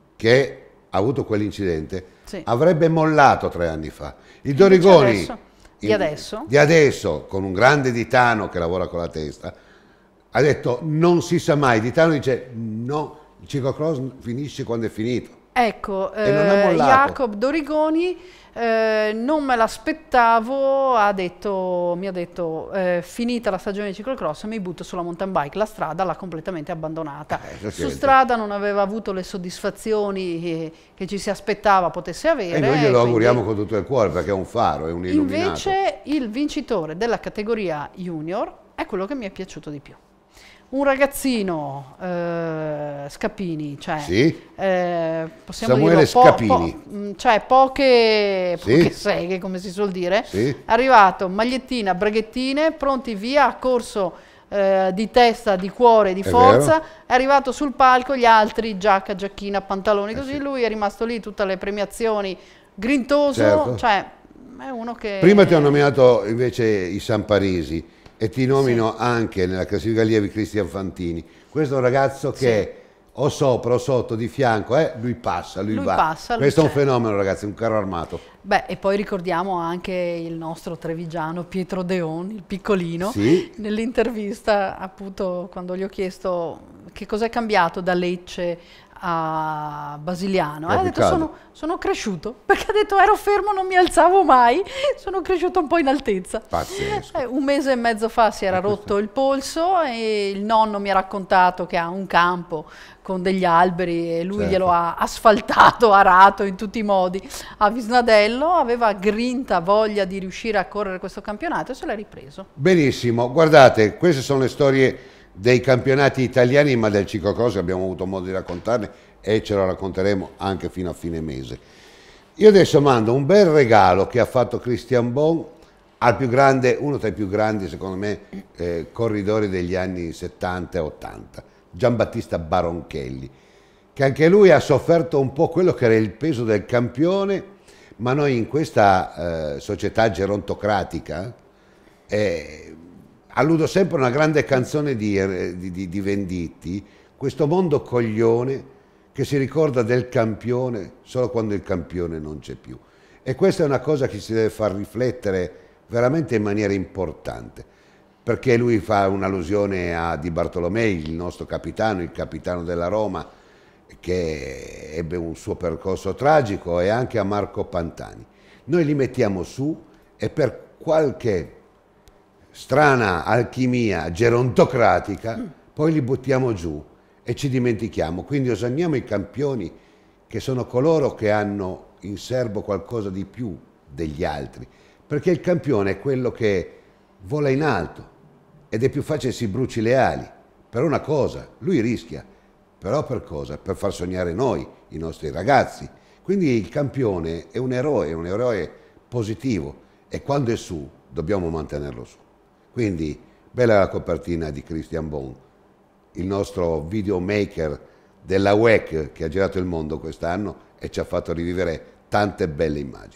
che ha avuto quell'incidente sì. avrebbe mollato tre anni fa. Il Dorigoni... Adesso, di adesso? Di adesso, con un grande Ditano che lavora con la testa, ha detto non si sa mai. Ditano dice no, il ciclocross finisce quando è finito. Ecco, E non ha eh, mollato. Jacob Dorigoni eh, non me l'aspettavo, ha detto, mi ha detto eh, finita la stagione di ciclocross mi butto sulla mountain bike, la strada l'ha completamente abbandonata. Eh, Su strada non aveva avuto le soddisfazioni che, che ci si aspettava potesse avere. E noi glielo quindi... auguriamo con tutto il cuore perché è un faro, è un illuminato. Invece il vincitore della categoria junior è quello che mi è piaciuto di più. Un ragazzino, eh, Scapini, cioè, Sì. eh, possiamo Samuele dirlo, po- Scapini. po- mh, cioè poche, Sì. poche seghe, come si suol dire, Sì. è arrivato, magliettina, braghettine, pronti via, ha corso eh, di testa, di cuore, di È forza, vero. è arrivato sul palco, gli altri, giacca, giacchina, pantaloni, Eh così, sì. lui è rimasto lì, tutte le premiazioni, grintoso, Certo. cioè, è uno che... Prima ti ho nominato invece i San Parisi e ti nomino anche nella classifica allievi Cristian Fantini. Questo è un ragazzo che o sopra o sotto, di fianco, eh, lui passa, lui, Lui va. passa, lui Questo è un c'è. fenomeno, ragazzi, un carro armato. Beh, e poi ricordiamo anche il nostro trevigiano Pietro Deon, il piccolino, Sì. nell'intervista appunto quando gli ho chiesto che cos'è cambiato da Lecce a Basiliano, eh, ha detto Capitato. sono, sono cresciuto, perché ha detto ero fermo, non mi alzavo mai, sono cresciuto un po' in altezza. Pazzesco. Eh, un mese e mezzo fa si era rotto il polso e il nonno mi ha raccontato che ha un campo con degli alberi e lui Certo. glielo ha asfaltato, arato in tutti i modi a Visnadello, aveva grinta voglia di riuscire a correre questo campionato e se l'ha ripreso. Benissimo, guardate, queste sono le storie dei campionati italiani, ma del ciclocross abbiamo avuto modo di raccontarne e ce lo racconteremo anche fino a fine mese. Io adesso mando un bel regalo che ha fatto Christian Bon al più grande, uno tra i più grandi secondo me eh, corridori degli anni settanta e ottanta, Giambattista Baronchelli, che anche lui ha sofferto un po' quello che era il peso del campione, ma noi in questa eh, società gerontocratica eh, alludo sempre a una grande canzone di, di, di Venditti, questo mondo coglione che si ricorda del campione solo quando il campione non c'è più. E questa è una cosa che si deve far riflettere veramente in maniera importante, perché lui fa un'allusione a Di Bartolomei, il nostro capitano, il capitano della Roma, che ebbe un suo percorso tragico, e anche a Marco Pantani. Noi li mettiamo su e per qualche strana alchimia gerontocratica poi li buttiamo giù e ci dimentichiamo. Quindi osanniamo i campioni, che sono coloro che hanno in serbo qualcosa di più degli altri, perché il campione è quello che vola in alto ed è più facile si bruci le ali per una cosa, lui rischia, però per cosa? Per far sognare noi, i nostri ragazzi. Quindi il campione è un eroe, è un eroe positivo, e quando è su dobbiamo mantenerlo su. Quindi bella la copertina di Christian Bon, il nostro videomaker della U E C che ha girato il mondo quest'anno e ci ha fatto rivivere tante belle immagini.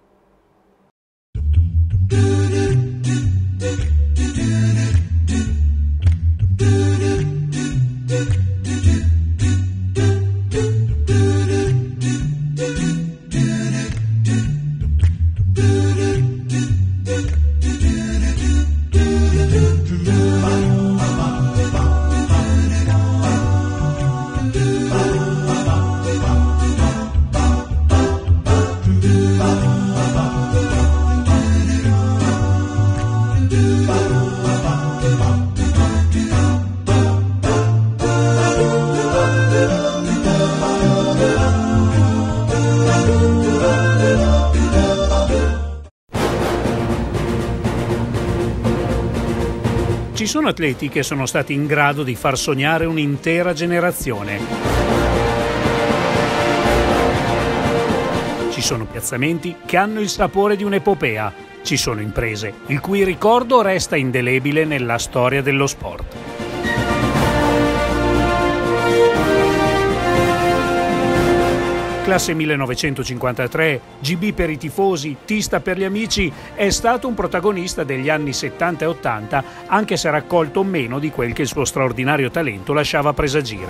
Ci sono atleti che sono stati in grado di far sognare un'intera generazione. Ci sono piazzamenti che hanno il sapore di un'epopea. Ci sono imprese il cui ricordo resta indelebile nella storia dello sport. Classe millenovecentocinquantatré, G B per i tifosi, Tista per gli amici, è stato un protagonista degli anni settanta e ottanta, anche se raccolto meno di quel che il suo straordinario talento lasciava presagire.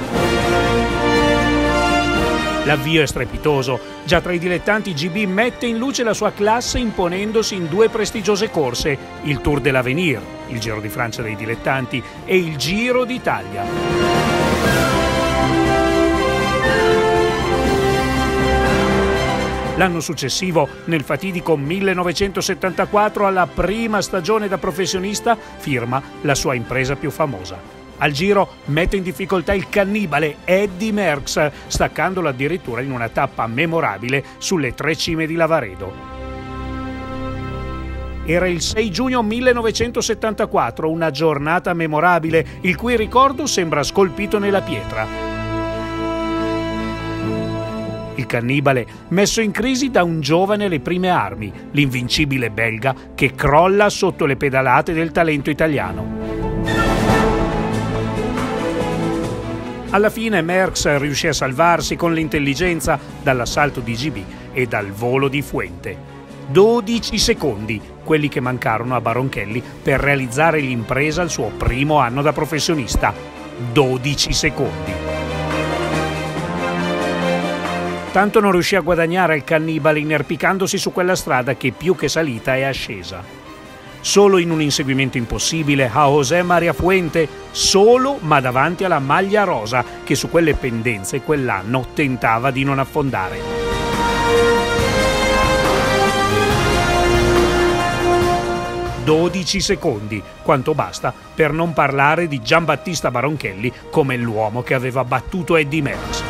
L'avvio è strepitoso. Già tra i dilettanti G B mette in luce la sua classe imponendosi in due prestigiose corse, il Tour de l'Avenir, il Giro di Francia dei dilettanti, e il Giro d'Italia. L'anno successivo, nel fatidico millenovecentosettantaquattro, alla prima stagione da professionista, firma la sua impresa più famosa. Al Giro mette in difficoltà il cannibale Eddy Merckx, staccandolo addirittura in una tappa memorabile sulle tre cime di Lavaredo. Era il sei giugno millenovecentosettantaquattro, una giornata memorabile, il cui ricordo sembra scolpito nella pietra. Il cannibale messo in crisi da un giovane alle prime armi, l'invincibile belga che crolla sotto le pedalate del talento italiano. Alla fine Merckx riuscì a salvarsi con l'intelligenza dall'assalto di G B e dal volo di Fuente. dodici secondi, quelli che mancarono a Baronchelli per realizzare l'impresa al suo primo anno da professionista. dodici secondi. Tanto non riuscì a guadagnare il cannibale inerpicandosi su quella strada che più che salita è ascesa. Solo in un inseguimento impossibile a José María Fuente, solo ma davanti alla maglia rosa che su quelle pendenze quell'anno tentava di non affondare. dodici secondi, quanto basta per non parlare di Giambattista Baronchelli come l'uomo che aveva battuto Eddy Merckx.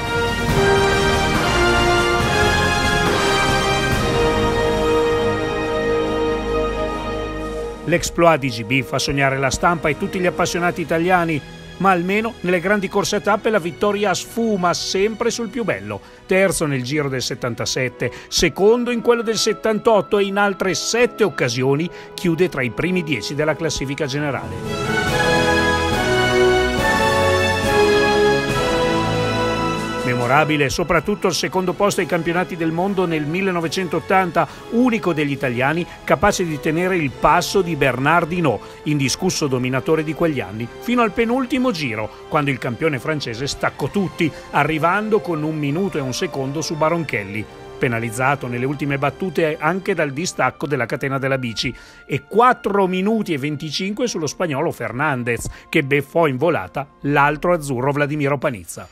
L'exploit di G B fa sognare la stampa e tutti gli appassionati italiani, ma almeno nelle grandi corse a tappe la vittoria sfuma sempre sul più bello. Terzo nel Giro del settantasette, secondo in quello del settantotto e in altre sette occasioni chiude tra i primi dieci della classifica generale. Memorabile soprattutto il secondo posto ai campionati del mondo nel millenovecentottanta, unico degli italiani capace di tenere il passo di Bernard Hinault, indiscusso dominatore di quegli anni, fino al penultimo giro, quando il campione francese staccò tutti, arrivando con un minuto e un secondo su Baronchelli, penalizzato nelle ultime battute anche dal distacco della catena della bici, e quattro minuti e venticinque sullo spagnolo Fernandez, che beffò in volata l'altro azzurro Vladimiro Panizza.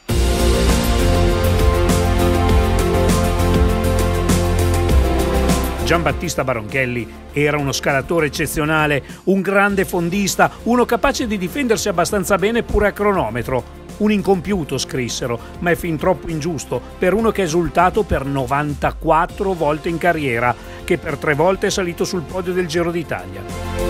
Giambattista Baronchelli era uno scalatore eccezionale, un grande fondista, uno capace di difendersi abbastanza bene pure a cronometro. Un incompiuto, scrissero, ma è fin troppo ingiusto per uno che è esultato per novantaquattro volte in carriera, che per tre volte è salito sul podio del Giro d'Italia.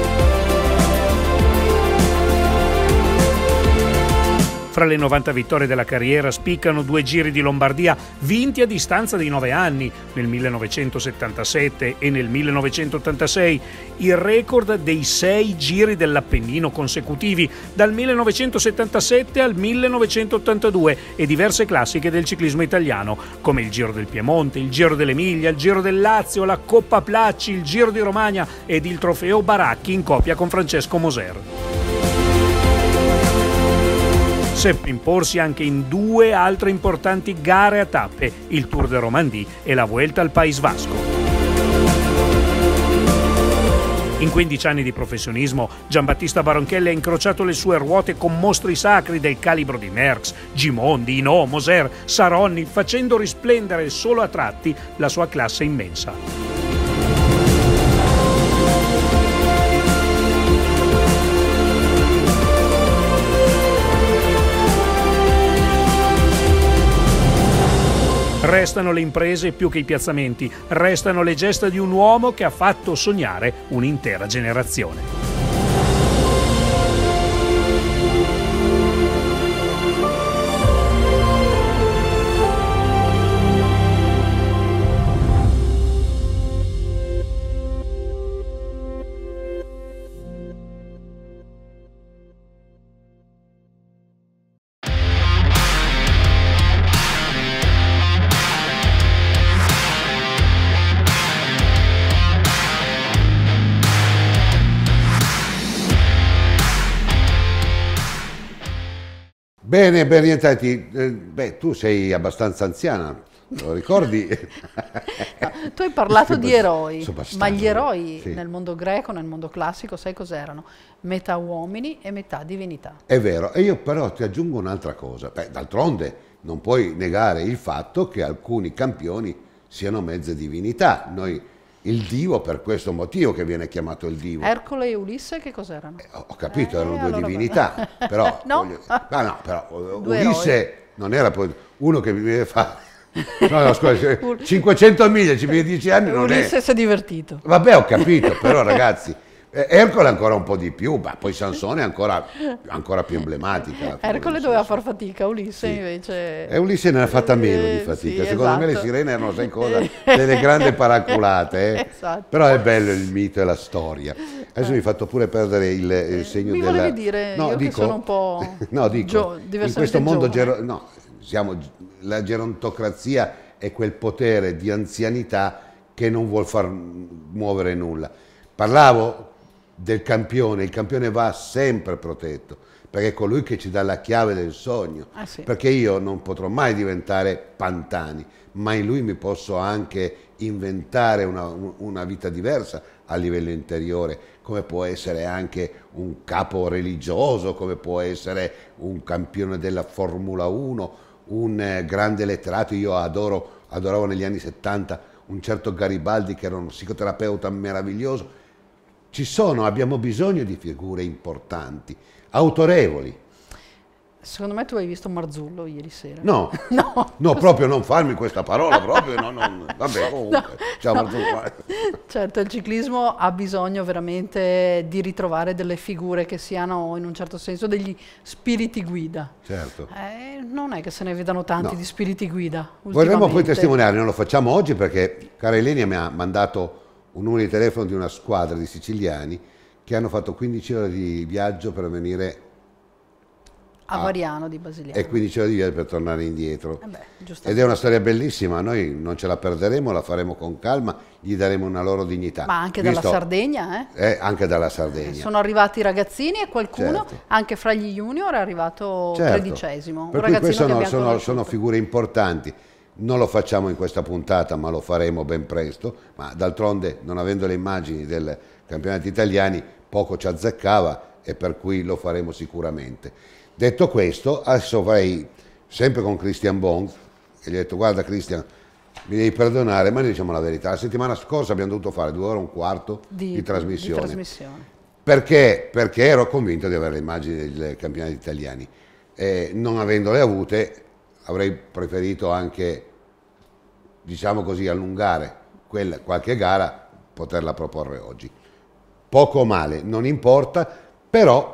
Fra le novanta vittorie della carriera spiccano due giri di Lombardia vinti a distanza di nove anni, nel millenovecentosettantasette e nel millenovecentottantasei, il record dei sei giri dell'Appennino consecutivi dal millenovecentosettantasette al millenovecentottantadue e diverse classiche del ciclismo italiano, come il Giro del Piemonte, il Giro dell'Emilia, il Giro del Lazio, la Coppa Placci, il Giro di Romagna ed il Trofeo Baracchi in coppia con Francesco Moser. Seppe imporsi anche in due altre importanti gare a tappe, il Tour de Romandie e la Vuelta al País Vasco. In quindici anni di professionismo, Giambattista Baronchelli ha incrociato le sue ruote con mostri sacri del calibro di Merckx, Gimondi, Hinault, Moser, Saronni, facendo risplendere solo a tratti la sua classe immensa. Restano le imprese più che i piazzamenti, restano le gesta di un uomo che ha fatto sognare un'intera generazione. Bene, ben rientrati. Eh, beh, tu sei abbastanza anziana, lo ricordi? No, tu hai parlato di eroi, ma gli eroi sì. nel mondo greco, nel mondo classico, sai cos'erano? Metà uomini e metà divinità. È vero, e io però ti aggiungo un'altra cosa. Beh, d'altronde non puoi negare il fatto che alcuni campioni siano mezze divinità. Noi, il divo, per questo motivo che viene chiamato il divo. Ercole e Ulisse che cos'erano? Eh, ho capito, eh, erano due allora divinità, però, no? voglio, ma no, però Due Ulisse eroi. non era poi uno che viveva fare. No, no, scusa, cinquecento miglia, ci viene dieci anni, non Ulisse è... si è divertito. Vabbè, ho capito, però ragazzi, eh, Ercole ancora un po' di più, ma poi Sansone è ancora, ancora più emblematica. Ercole doveva far fatica, Ulisse Sì. invece... E Ulisse ne ha fatta meno di Eh, fatica, sì, secondo me le esatto. sirene erano, sai cosa, delle grandi paraculate, eh? Esatto. Però è bello il mito e la storia. Adesso mi hai fatto pure perdere il, il segno Mi della... volevi dire, io che sono un po' No, dico, gio- in diversamente questo mondo giovane. gero- no, siamo, la gerontocrazia è quel potere di anzianità che non vuol far muovere nulla. Parlavo del campione, il campione va sempre protetto, perché è colui che ci dà la chiave del sogno, Ah, sì. perché io non potrò mai diventare Pantani, ma in lui mi posso anche inventare una, una vita diversa a livello interiore, come può essere anche un capo religioso, come può essere un campione della Formula uno, un eh, grande letterato. Io adoro, adoravo negli anni settanta un certo Garibaldi che era un psicoterapeuta meraviglioso. Ci sono, abbiamo bisogno di figure importanti, autorevoli. Secondo me tu hai visto Marzullo ieri sera. No, no, no, proprio non farmi questa parola, proprio, no, no, vabbè, comunque, No, ciao no. Marzullo. Certo, il ciclismo ha bisogno veramente di ritrovare delle figure che siano in un certo senso degli spiriti guida. Certo. Eh, non è che se ne vedano tanti No. di spiriti guida. Vorremmo poi ultimamente. testimoniare, non lo facciamo oggi perché cara Elenia mi ha mandato un numero di telefono di una squadra di siciliani che hanno fatto quindici ore di viaggio per venire A Variano di Basigliano. e quindici ore di viaggio per tornare indietro. Eh beh, Ed giustamente. è una storia bellissima, noi non ce la perderemo, la faremo con calma, gli daremo una loro dignità. Ma anche dalla Visto- Sardegna, eh? Eh, anche dalla Sardegna. Sono arrivati i ragazzini e qualcuno, Certo. anche fra gli junior, è arrivato Certo. tredicesimo. Per un cui ragazzino queste che sono, abbiamo sono, conosciuto. sono figure importanti. Non lo facciamo in questa puntata, ma lo faremo ben presto. Ma d'altronde, non avendo le immagini del campionato italiani, poco ci azzeccava e per cui lo faremo sicuramente. Detto questo, adesso vai sempre con Christian Bond, che gli ho detto: guarda Christian, mi devi perdonare, ma noi diciamo la verità. La settimana scorsa abbiamo dovuto fare due ore e un quarto di, di, trasmissione. di trasmissione. Perché? Perché ero convinto di avere le immagini dei campionati italiani. E non avendole avute, avrei preferito anche, diciamo così, allungare quella, qualche gara, poterla proporre oggi. Poco male, non importa, però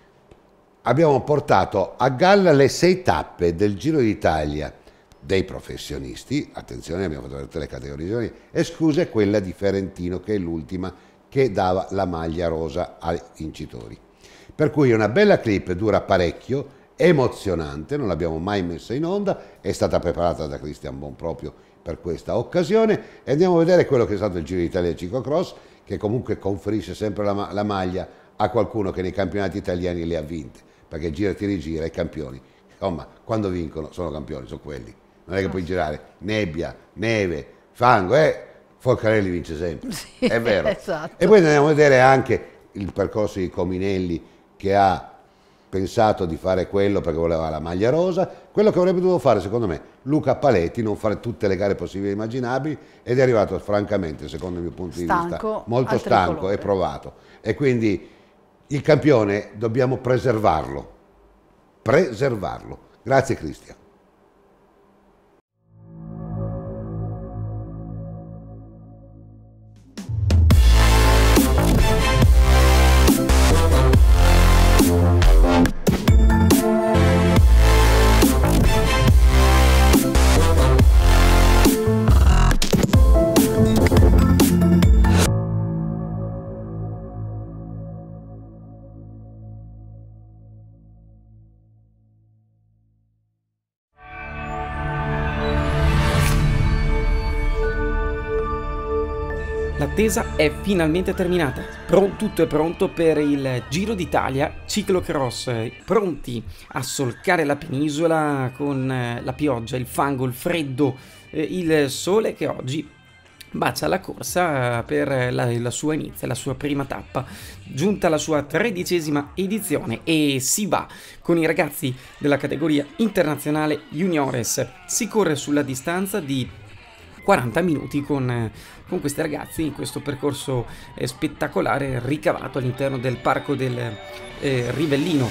abbiamo portato a galla le sei tappe del Giro d'Italia dei professionisti. Attenzione, abbiamo fatto tutte le categorie, escluse quella di Ferentino, che è l'ultima che dava la maglia rosa ai vincitori. Per cui una bella clip, dura parecchio, emozionante, non l'abbiamo mai messa in onda, è stata preparata da Christian Bon proprio per questa occasione, e andiamo a vedere quello che è stato il Giro d'Italia Ciclocross, che comunque conferisce sempre la, ma la maglia a qualcuno che nei campionati italiani le ha vinte, perché gira e ti rigira, i campioni, insomma, quando vincono sono campioni, sono quelli, non è che puoi girare nebbia, neve, fango, eh, Forcarelli vince sempre, Sì, è vero. esatto. E poi andiamo a vedere anche il percorso di Cominelli, che ha pensato di fare quello perché voleva la maglia rosa, quello che avrebbe dovuto fare secondo me Luca Paletti, non fare tutte le gare possibili e immaginabili, ed è arrivato francamente, secondo il mio punto di Stanco vista, molto al stanco tricolore. e provato, e quindi il campione dobbiamo preservarlo, preservarlo. Grazie Cristian. L'attesa è finalmente terminata, Pro- tutto è pronto per il Giro d'Italia Ciclocross, pronti a solcare la penisola con eh, la pioggia, il fango, il freddo, eh, il sole che oggi bacia la corsa per la, la sua inizio, la sua prima tappa, giunta alla sua tredicesima edizione, e si va con i ragazzi della categoria internazionale juniores. Si corre sulla distanza di quaranta minuti con, con questi ragazzi in questo percorso eh, spettacolare ricavato all'interno del parco del eh, Rivellino.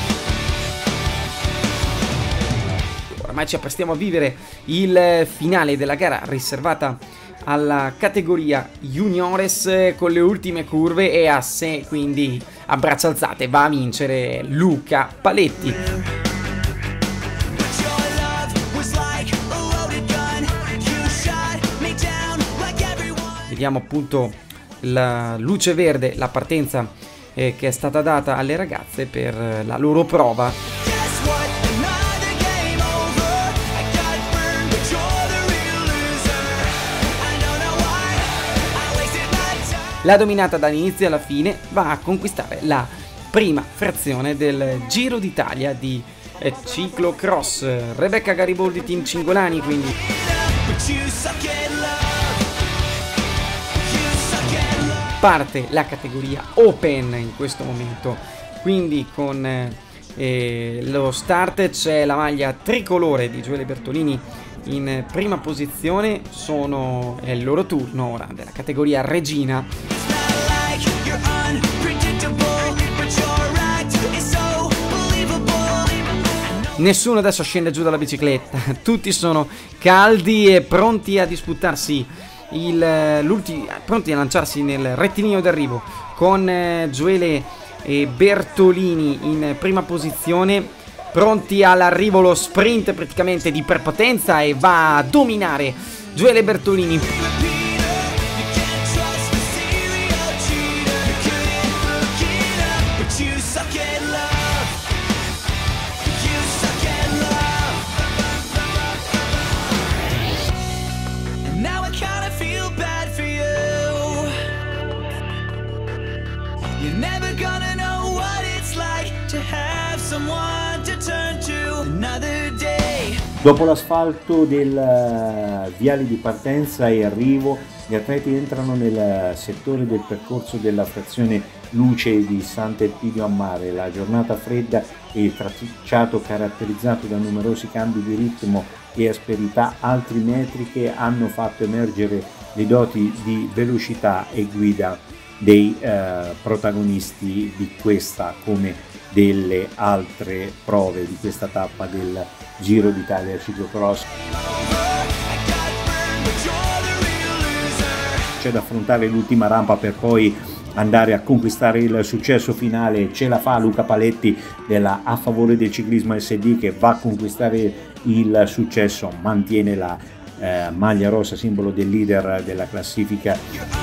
Ormai ci apprestiamo a vivere il finale della gara riservata alla categoria juniores con le ultime curve, e a sé quindi a braccia alzate va a vincere Luca Paletti. Vediamo appunto la luce verde, la partenza eh, che è stata data alle ragazze per la loro prova. La dominata dall'inizio alla fine va a conquistare la prima frazione del Giro d'Italia di eh, ciclocross. Rebecca Gariboldi, team Cingolani, quindi parte la categoria Open in questo momento, quindi con eh, lo start c'è la maglia tricolore di Gioele Bertolini in prima posizione. Sono, è il loro turno ora della categoria Regina. Nessuno adesso scende giù dalla bicicletta, tutti sono caldi e pronti a disputarsi il, l'ultimo, pronti a lanciarsi nel rettilineo d'arrivo, con eh, Gioele e Bertolini in prima posizione, pronti all'arrivo, lo sprint praticamente di perpotenza, e va a dominare Gioele Bertolini. Dopo l'asfalto del viale di partenza e arrivo, gli atleti entrano nel settore del percorso della frazione Luce di Sant'Elpidio a Mare. La giornata fredda e il tracciato caratterizzato da numerosi cambi di ritmo e asperità altimetriche hanno fatto emergere le doti di velocità e guida dei eh, protagonisti di questa, come delle altre prove di questa tappa del Giro d'Italia ciclocross. C'è da affrontare l'ultima rampa per poi andare a conquistare il successo finale. Ce la fa Luca Paletti della A Favore del Ciclismo S D, che va a conquistare il successo, mantiene la eh, maglia rosa, simbolo del leader della classifica.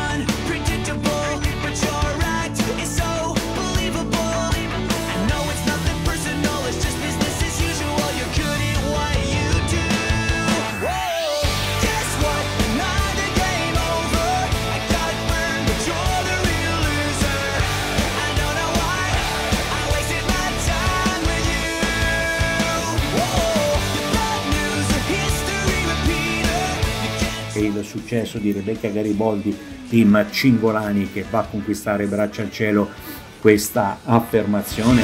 Il successo di Rebecca Gariboldi, team Cingolani, che va a conquistare braccia al cielo questa affermazione.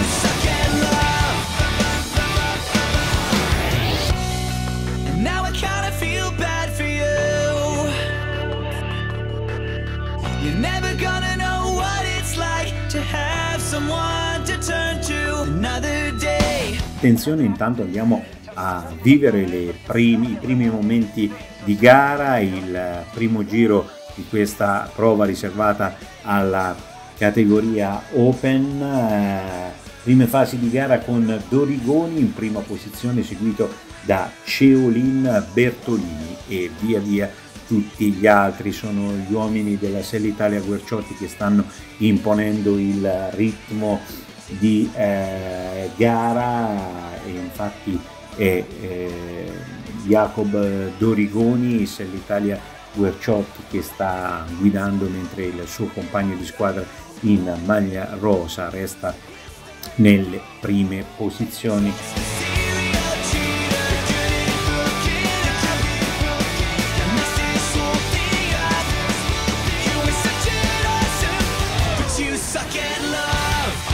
Attenzione, intanto andiamo a vivere le primi, i primi momenti di gara, il primo giro di questa prova riservata alla categoria Open. Eh, prime fasi di gara con Dorigoni in prima posizione, seguito da Ceolin Bertolini, e via via tutti gli altri. Sono gli uomini della Selle Italia Guerciotti che stanno imponendo il ritmo di eh, gara, e infatti è eh, Jacob Dorigoni, Selle Italia Guerciotti, che sta guidando, mentre il suo compagno di squadra in maglia rosa resta nelle prime posizioni.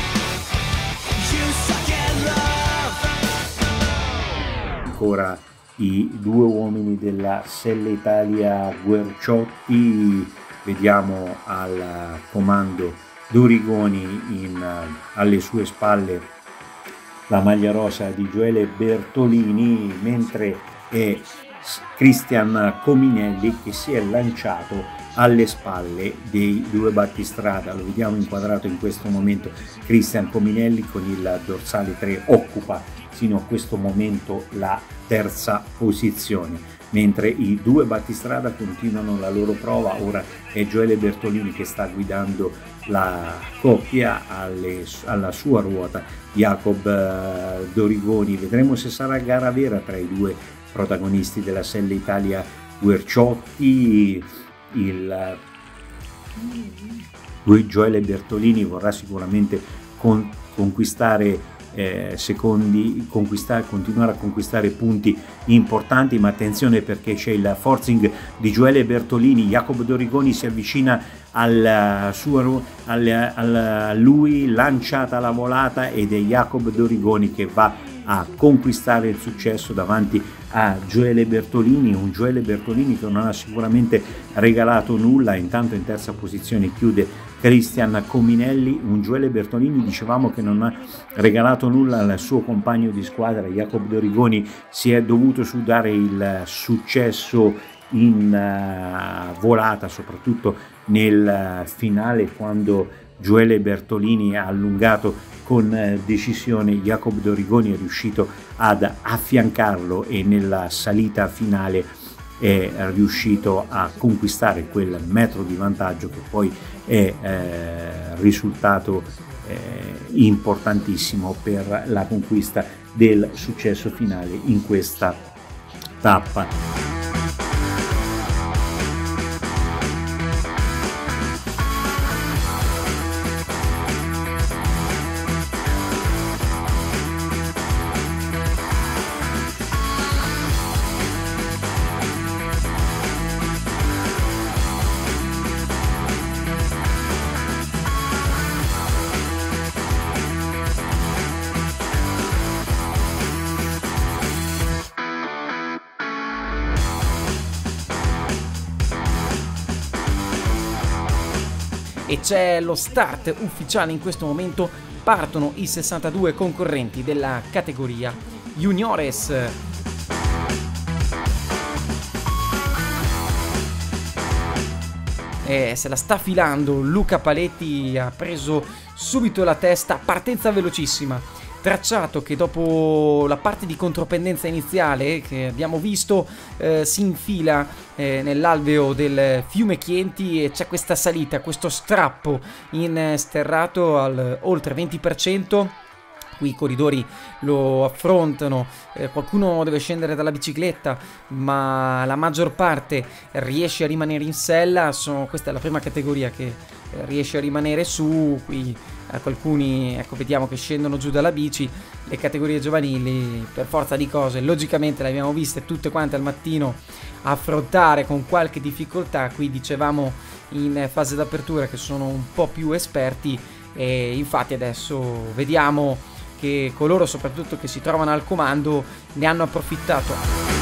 Ancora i due uomini della Selle Italia Guerciotti, vediamo al comando Dorigoni, in, alle sue spalle la maglia rosa di Gioele Bertolini, mentre è Cristian Cominelli che si è lanciato alle spalle dei due battistrada. Lo vediamo inquadrato in questo momento. Cristian Cominelli con il dorsale tre occupa fino a questo momento la terza posizione, mentre i due battistrada continuano la loro prova. Ora è Gioele Bertolini che sta guidando la coppia, alle, alla sua ruota Jacob Dorigoni. Vedremo se sarà gara vera tra i due protagonisti della Selle Italia Guerciotti. Il lui Gioele Bertolini vorrà sicuramente con, conquistare eh, secondi, conquistare, continuare a conquistare punti importanti, ma attenzione perché c'è il forcing di Gioele Bertolini. Jacob Dorigoni si avvicina al suo, al, al, a lui, lanciata la volata, ed è Jacob Dorigoni che va a conquistare il successo davanti a Gioele Bertolini, un Gioele Bertolini che non ha sicuramente regalato nulla. Intanto in terza posizione chiude Cristian Cominelli, un Gioele Bertolini, dicevamo, che non ha regalato nulla al suo compagno di squadra Jacob Dorigoni. Si è dovuto sudare il successo in uh, volata, soprattutto nel uh, finale, quando Gioele Bertolini ha allungato con uh, decisione. Jacob Dorigoni è riuscito ad affiancarlo e nella salita finale è riuscito a conquistare quel metro di vantaggio che poi è eh, risultato eh, importantissimo per la conquista del successo finale in questa tappa. E c'è lo start ufficiale in questo momento. Partono i sessantadue concorrenti della categoria Juniores. E se la sta filando Luca Paletti, ha preso subito la testa, partenza velocissima. Tracciato che dopo la parte di contropendenza iniziale che abbiamo visto eh, si infila eh, nell'alveo del fiume Chienti, e c'è questa salita, questo strappo insterrato al oltre venti per cento. Qui i corridori lo affrontano, eh, qualcuno deve scendere dalla bicicletta, ma la maggior parte riesce a rimanere in sella. Sono, questa è la prima categoria che eh, riesce a rimanere su. Qui ecco, alcuni, ecco, vediamo che scendono giù dalla bici. Le categorie giovanili, per forza di cose, logicamente le abbiamo viste tutte quante al mattino affrontare con qualche difficoltà. Qui dicevamo in fase d'apertura che sono un po' più esperti, e infatti adesso vediamo che coloro soprattutto che si trovano al comando ne hanno approfittato.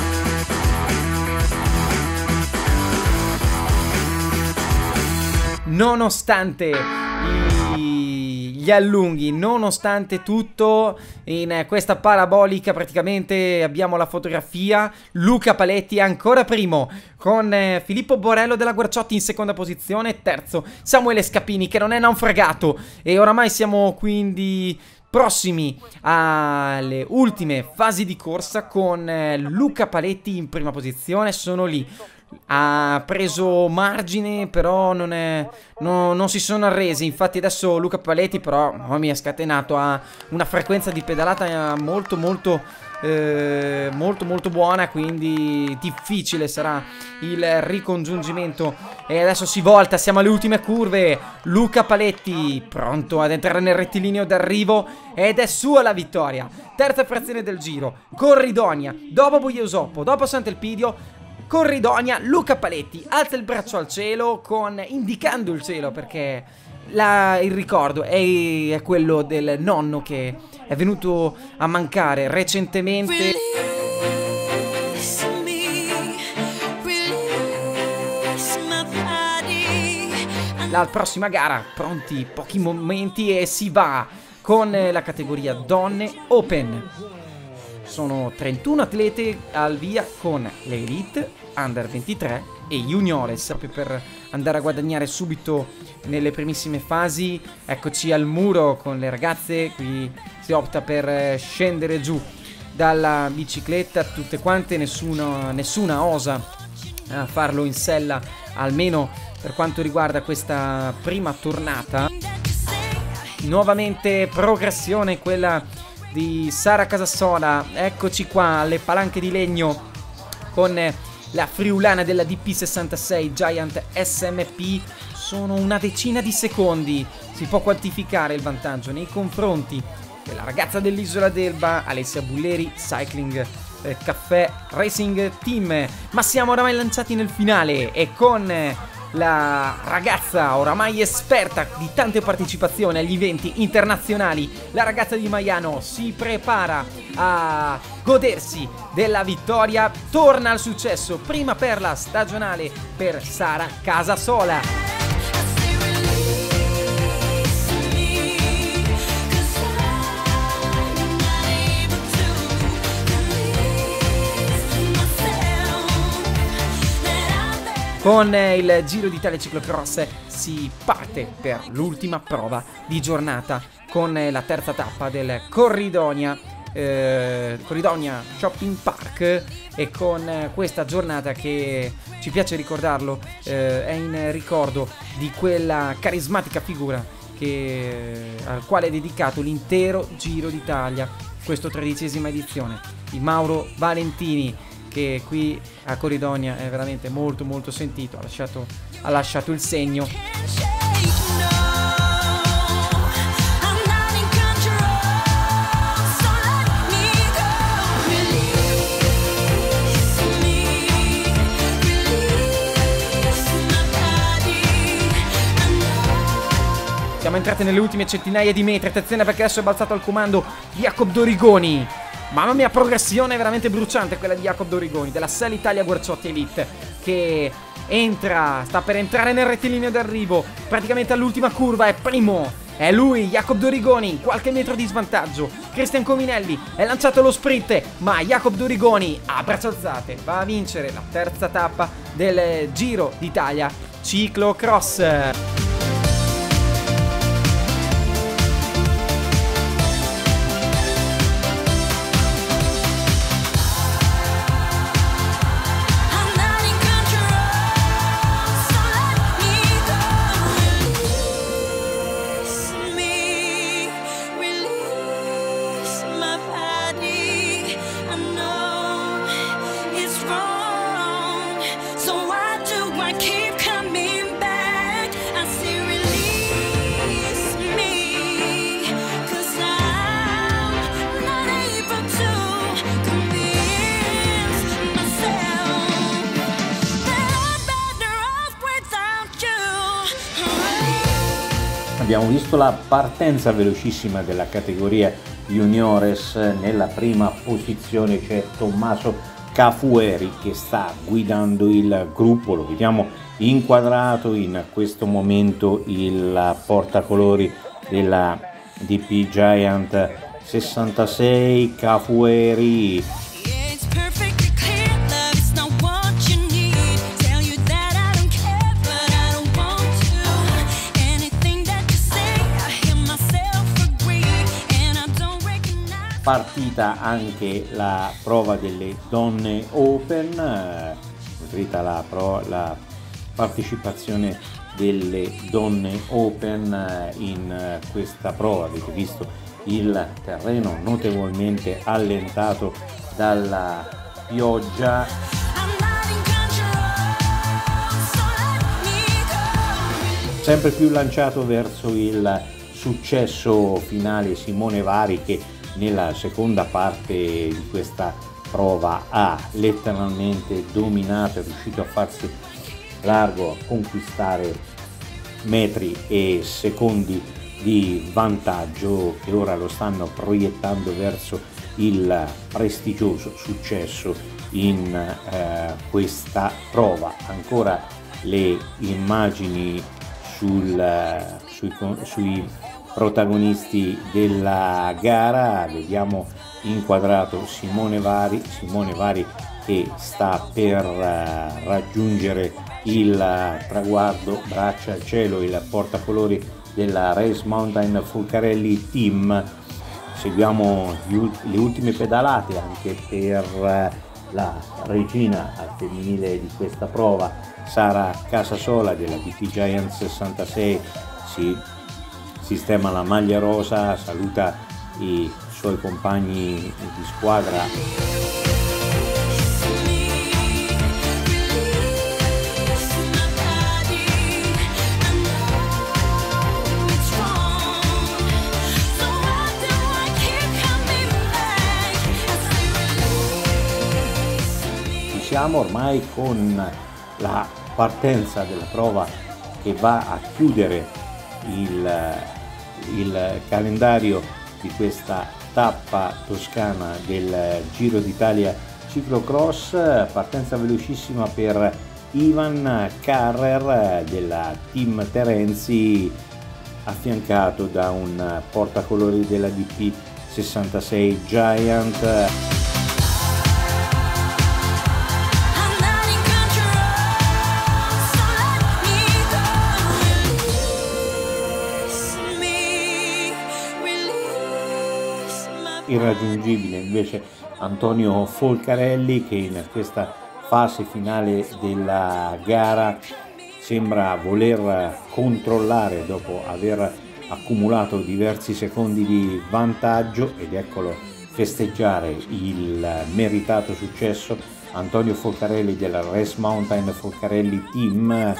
Nonostante i, gli allunghi, nonostante tutto, in questa parabolica praticamente abbiamo la fotografia. Luca Paletti ancora primo, con eh, Filippo Borello della Guerciotti in seconda posizione, terzo Samuele Scapini che non è naufragato, e oramai siamo quindi prossimi alle ultime fasi di corsa con eh, Luca Paletti in prima posizione. Sono lì, ha preso margine, però non, è, no, non si sono arresi. Infatti adesso Luca Paletti però oh, mi ha scatenato a una frequenza di pedalata molto molto eh, molto molto buona, quindi difficile sarà il ricongiungimento. E adesso si volta, siamo alle ultime curve. Luca Paletti pronto ad entrare nel rettilineo d'arrivo, ed è sua la vittoria. Terza frazione del giro, Corridonia, dopo Buiesoppo, dopo Sant'Elpidio. Corridonia, Luca Paletti alza il braccio al cielo, con, indicando il cielo, perché la, il ricordo è, è quello del nonno che è venuto a mancare recentemente. la prossima gara. Pronti pochi momenti e si va con la categoria donne open. Sono trentuno atlete al via con le elite, under ventitré e juniores, proprio per andare a guadagnare subito nelle primissime fasi. Eccoci al muro con le ragazze, qui si opta per scendere giù dalla bicicletta tutte quante, nessuna, nessuna osa a farlo in sella, almeno per quanto riguarda questa prima tornata. Nuovamente progressione quella di Sara Casasola, eccoci qua alle palanche di legno con la friulana della D P sessantasei Giant S M P. Sono una decina di secondi, si può quantificare il vantaggio nei confronti della ragazza dell'Isola d'Elba, Alessia Bulleri, Cycling eh, Caffè Racing Team. Ma siamo oramai lanciati nel finale e con la ragazza oramai esperta di tante partecipazioni agli eventi internazionali, la ragazza di Maiano si prepara a godersi della vittoria. Torna al successo, prima perla stagionale per Sara Casasola. Con il Giro d'Italia Ciclocross si parte per l'ultima prova di giornata con la terza tappa del Corridonia, eh, Corridonia Shopping Park, e con questa giornata che, ci piace ricordarlo, eh, è in ricordo di quella carismatica figura che, al quale è dedicato l'intero Giro d'Italia, questa tredicesima edizione, di Mauro Valentini, che qui a Corridonia è veramente molto molto sentito, ha lasciato, ha lasciato il segno. Siamo entrati nelle ultime centinaia di metri, attenzione perché adesso è balzato al comando Jacob Dorigoni. Mamma mia, progressione veramente bruciante quella di Jacob Dorigoni della Sella Italia Guerciotti Elite, che entra, sta per entrare nel rettilineo d'arrivo, praticamente all'ultima curva, è primo, è lui, Jacob Dorigoni, qualche metro di svantaggio. Cristian Cominelli è lanciato lo sprint, ma Jacob Dorigoni a braccia alzate va a vincere la terza tappa del Giro d'Italia Ciclocross. Abbiamo visto la partenza velocissima della categoria juniores. Nella prima posizione c'è Tommaso Cafueri che sta guidando il gruppo, lo vediamo inquadrato in questo momento, il portacolori della D P Giant sessantasei. Cafueri partita anche la prova delle donne open, nutrita la, pro, la partecipazione delle donne open in questa prova. Avete visto il terreno notevolmente allentato dalla pioggia. Sempre più lanciato verso il successo finale Simone Vari, che nella seconda parte di questa prova ha letteralmente dominato, è riuscito a farsi largo, a conquistare metri e secondi di vantaggio che ora lo stanno proiettando verso il prestigioso successo in eh, questa prova. Ancora le immagini sul, sui, sui protagonisti della gara. Vediamo inquadrato Simone Vari, Simone Vari che sta per uh, raggiungere il uh, traguardo, braccia al cielo, il portacolori della Race Mountain Folcarelli Team. Seguiamo le ultime pedalate anche per uh, la regina al femminile di questa prova, Sara Casasola della B T Giants sessantasei. Si sistema la maglia rosa, saluta i suoi compagni di squadra. Siamo ormai con la partenza della prova che va a chiudere il, il calendario di questa tappa toscana del Giro d'Italia Ciclocross. Partenza velocissima per Ivan Carrer della Team Terenzi, affiancato da un portacolori della D P sessantasei Giant. Irraggiungibile invece Antonio Folcarelli, che in questa fase finale della gara sembra voler controllare dopo aver accumulato diversi secondi di vantaggio, ed eccolo festeggiare il meritato successo Antonio Folcarelli della Race Mountain Folcarelli Team.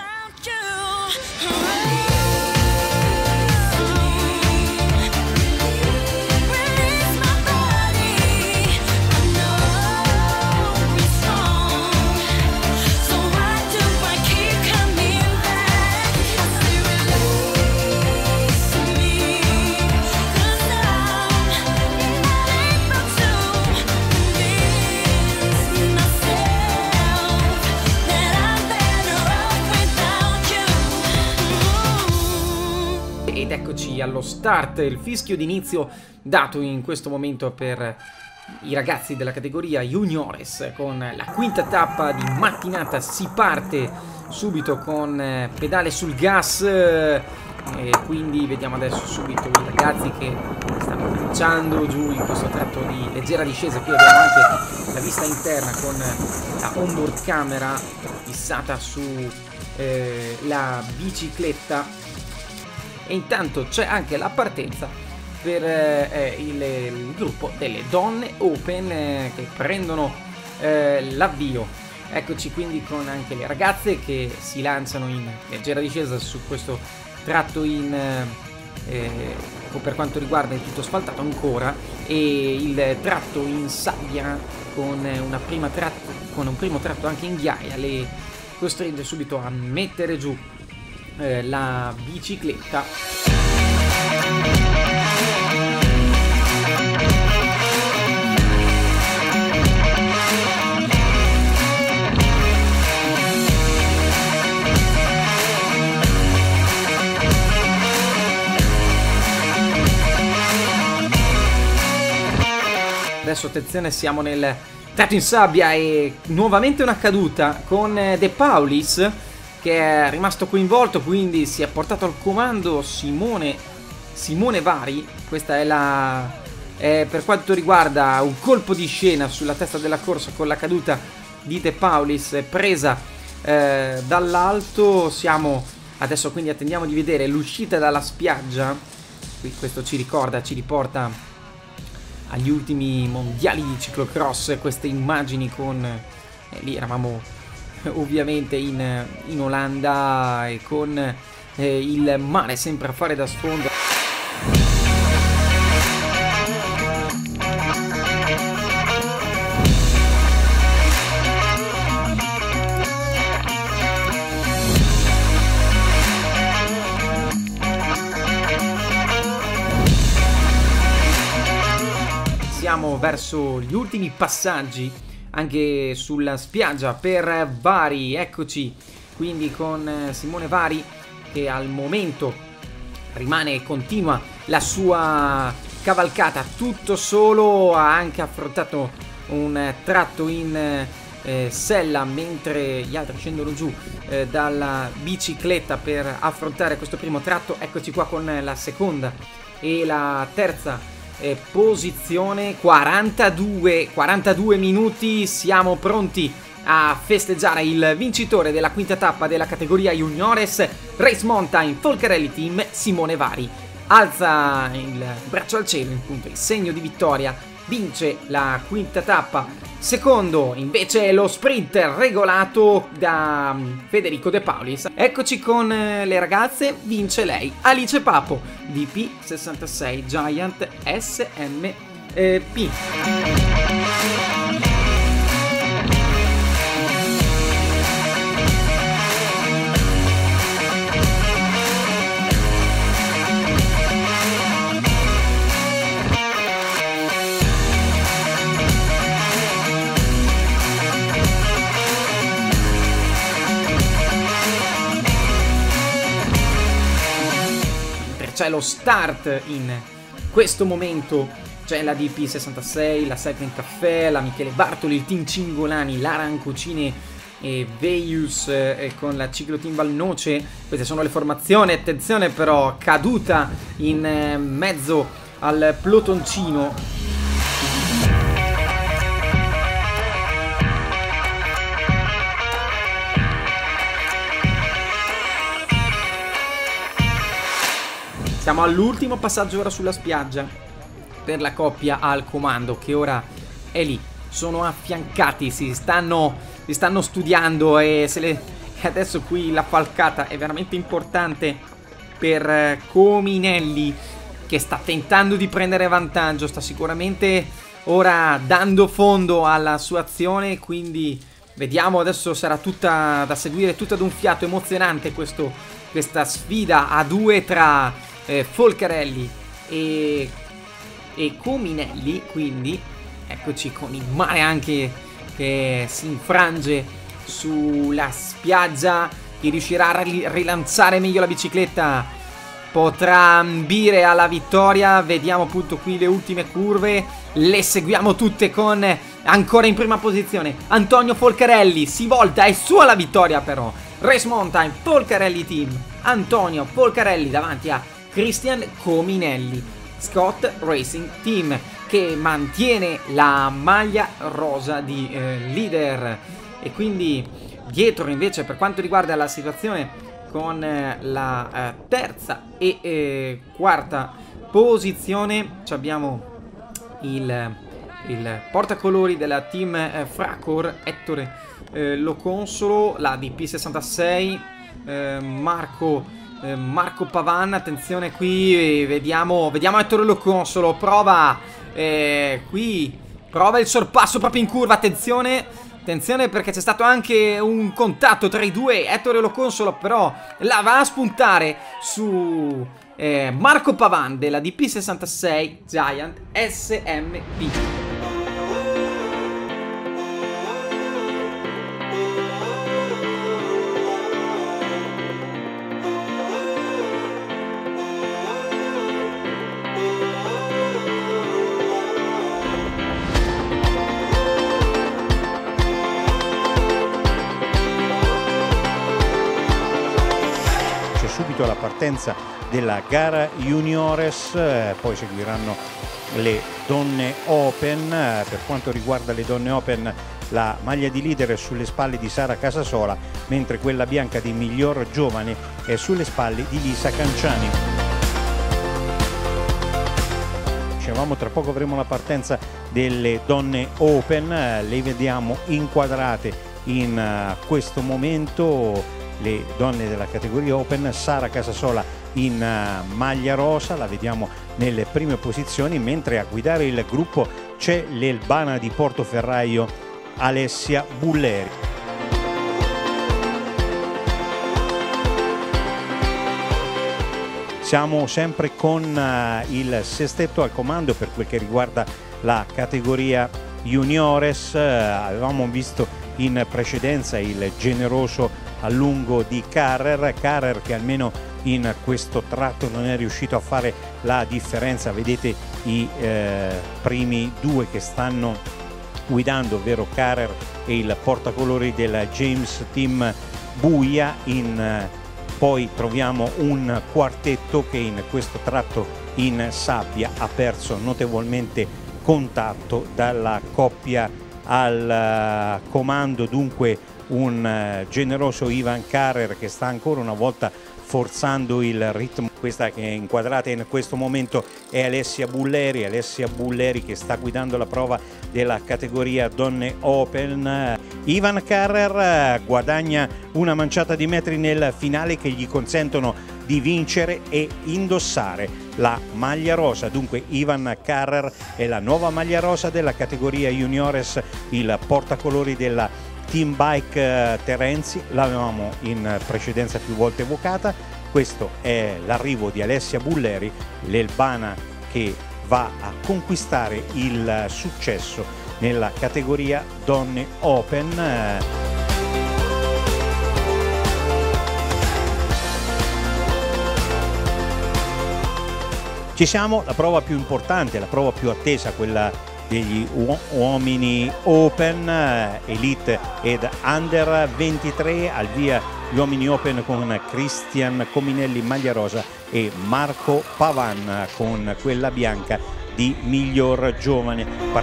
Ed eccoci allo start, il fischio d'inizio dato in questo momento per i ragazzi della categoria juniores con la quinta tappa di mattinata. Si parte subito con pedale sul gas e quindi vediamo adesso subito i ragazzi che stanno lanciando giù in questo tratto di leggera discesa. Qui abbiamo anche la vista interna con la onboard camera fissata su eh, la bicicletta. E intanto c'è anche la partenza per eh, il, il gruppo delle donne open eh, che prendono eh, l'avvio. Eccoci quindi con anche le ragazze che si lanciano in leggera discesa su questo tratto in eh, per quanto riguarda il tutto asfaltato ancora, e il tratto in sabbia con, una prima tratto, con un primo tratto anche in ghiaia le costringe subito a mettere giù Eh, la bicicletta. Adesso attenzione, siamo nel tratto in sabbia e nuovamente una caduta con De Paulis che è rimasto coinvolto, quindi si è portato al comando Simone, Simone Vari. Questa è la è per quanto riguarda un colpo di scena sulla testa della corsa con la caduta di De Paulis presa eh, dall'alto. Siamo adesso quindi attendiamo di vedere l'uscita dalla spiaggia. Qui questo ci ricorda, ci riporta agli ultimi mondiali di ciclocross, queste immagini con eh, lì eravamo ovviamente in, in Olanda e con eh, il mare sempre a fare da sfondo. Siamo verso gli ultimi passaggi anche sulla spiaggia per Vari. Eccoci quindi con Simone Vari che al momento rimane e continua la sua cavalcata tutto solo, ha anche affrontato un tratto in eh, sella mentre gli altri scendono giù eh, dalla bicicletta per affrontare questo primo tratto. Eccoci qua con la seconda e la terza eh, posizione. quarantadue minuti, siamo pronti a festeggiare il vincitore della quinta tappa della categoria Juniores Race Mountain Folcarelli Team, Simone Vari. Alza il braccio al cielo, appunto, il segno di vittoria, vince la quinta tappa. Secondo invece lo sprinter regolato da Federico De Paulis. Eccoci con le ragazze, vince lei, Alice Papo, D P sessantasei Giant S M P. C'è lo start in questo momento, c'è la D P sessantasei, la Cycling Café, la Michele Bartoli, il team Cingolani, Lara Ancocine e Veius eh, con la Ciclo Team Valnoce. Queste sono le formazioni, attenzione però, caduta in eh, mezzo al pelotoncino. Siamo all'ultimo passaggio ora sulla spiaggia per la coppia al comando, che ora è lì, sono affiancati, si stanno, si stanno studiando e, se le, e adesso qui la falcata è veramente importante per Cominelli, che sta tentando di prendere vantaggio, sta sicuramente ora dando fondo alla sua azione, quindi vediamo, adesso sarà tutta da seguire, tutta ad un fiato, emozionante questo, questa sfida a due tra Eh, Folcarelli e, e Cominelli. Quindi eccoci con il mare anche che si infrange sulla spiaggia. Chi riuscirà a rilanciare meglio la bicicletta potrà ambire alla vittoria. Vediamo appunto qui le ultime curve, le seguiamo tutte con ancora in prima posizione Antonio Folcarelli, si volta, è sua la vittoria però. Race Mountain Folcarelli Team, Antonio Folcarelli davanti a Christian Cominelli. Scott Racing Team, che mantiene la maglia rosa di eh, leader. E quindi dietro invece, per quanto riguarda la situazione con eh, la eh, terza e eh, quarta posizione, abbiamo il, il portacolori della team eh, Fracor, Ettore eh, Loconsolo, la D P sessantasei, eh, Marco Eh, Marco Pavan. Attenzione qui, vediamo, vediamo Ettore Loconsolo, prova eh, qui, prova il sorpasso proprio in curva, attenzione, attenzione perché c'è stato anche un contatto tra i due. Ettore Loconsolo però la va a spuntare su eh, Marco Pavan della D P sessantasei Giant S M P. La partenza della gara Juniores, eh, poi seguiranno le donne Open. Eh, per quanto riguarda le donne Open, la maglia di leader è sulle spalle di Sara Casasola, mentre quella bianca di miglior giovane è sulle spalle di Lisa Canciani. Dicevamo, tra poco avremo la partenza delle donne Open, eh, le vediamo inquadrate in uh, questo momento. Le donne della categoria Open, Sara Casasola in uh, maglia rosa, la vediamo nelle prime posizioni, mentre a guidare il gruppo c'è l'elbana di Portoferraio Alessia Bulleri. Siamo sempre con uh, il sestetto al comando per quel che riguarda la categoria Juniores. Uh, avevamo visto in precedenza il generoso a lungo di Carrer, Carrer che almeno in questo tratto non è riuscito a fare la differenza. Vedete i eh, primi due che stanno guidando, ovvero Carrer e il portacolori del James Team Buia. In, eh, poi troviamo un quartetto che in questo tratto in sabbia ha perso notevolmente contatto dalla coppia al uh, comando, dunque un uh, generoso Ivan Carrer che sta ancora una volta forzando il ritmo. Questa che è inquadrata in questo momento è Alessia Bulleri, Alessia Bulleri che sta guidando la prova della categoria Donne Open. Ivan Carrer guadagna una manciata di metri nel finale che gli consentono di vincere e indossare la maglia rosa. Dunque Ivan Carrer è la nuova maglia rosa della categoria juniores, il portacolori della Team Bike Terenzi, l'avevamo in precedenza più volte evocata. Questo è l'arrivo di Alessia Bulleri, l'elbana che va a conquistare il successo nella categoria Donne Open. Ci siamo, la prova più importante, la prova più attesa, quella degli uomini Open, Elite ed Under ventitré, al via gli uomini Open con Cristian Cominelli maglia rosa e Marco Pavan con quella bianca di miglior giovane.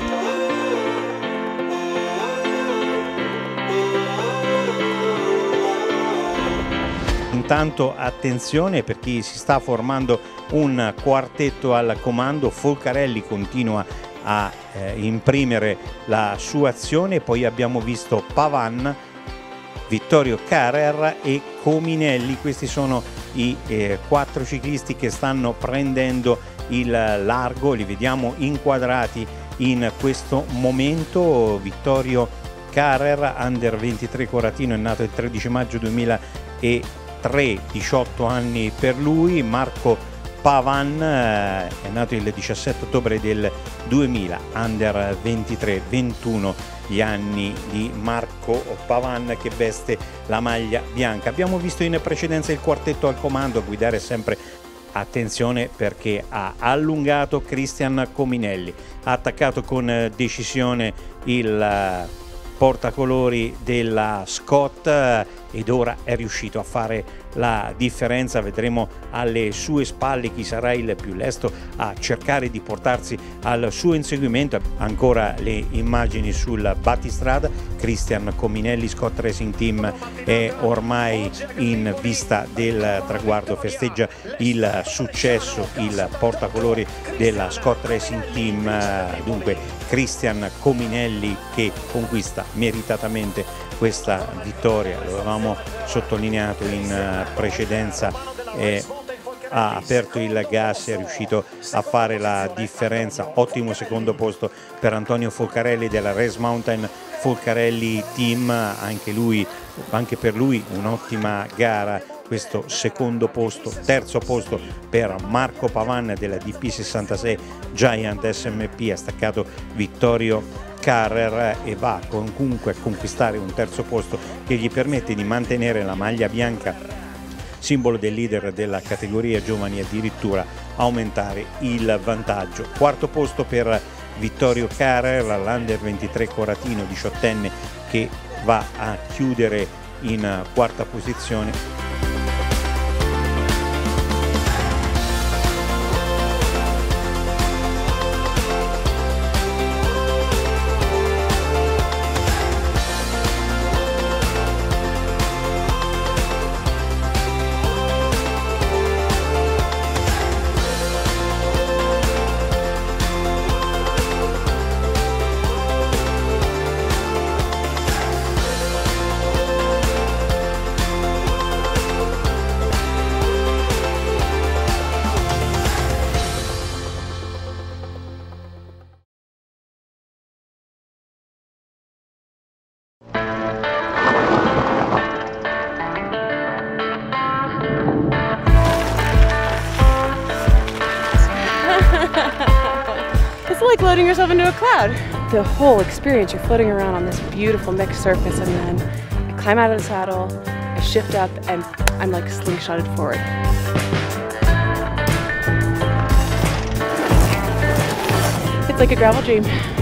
Intanto attenzione per chi si sta formando un quartetto al comando, Folcarelli continua a eh, imprimere la sua azione, poi abbiamo visto Pavan, Vittorio Carrer e Cominelli. Questi sono i eh, quattro ciclisti che stanno prendendo il largo, li vediamo inquadrati in questo momento. Vittorio Carrer, Under ventitré Coratino, è nato il tredici maggio duemilatré, diciotto anni per lui. Marco Pavan è nato il diciassette ottobre del duemila, Under ventitré, ventuno gli anni di Marco Pavan che veste la maglia bianca. Abbiamo visto in precedenza il quartetto al comando, a guidare sempre, attenzione perché ha allungato Cristian Cominelli, ha attaccato con decisione il portacolori della Scott ed ora è riuscito a fare la differenza. Vedremo alle sue spalle chi sarà il più lesto a cercare di portarsi al suo inseguimento. Ancora le immagini sul battistrada, Cristian Cominelli, Scott Racing Team è ormai in vista del traguardo, festeggia il successo il portacolori della Scott Racing Team. Dunque Cristian Cominelli che conquista meritatamente questa vittoria, lo avevamo sottolineato in precedenza, eh, ha aperto il gas, è riuscito a fare la differenza. Ottimo secondo posto per Antonio Folcarelli della Race Mountain Folcarelli Team, anche lui, anche per lui un'ottima gara questo secondo posto. Terzo posto per Marco Pavan della D P sessantasei Giant S M P, ha staccato Vittorio Carrer e va comunque a conquistare un terzo posto che gli permette di mantenere la maglia bianca, simbolo del leader della categoria giovani, e addirittura aumentare il vantaggio. Quarto posto per Vittorio Carrer, l'Under ventitré Coratino, diciottenne, che va a chiudere in quarta posizione. It's like loading yourself into a cloud. The whole experience, you're floating around on this beautiful mixed surface, and then you climb out of the saddle, I shift up, and I'm like slingshotted forward. It's like a gravel dream.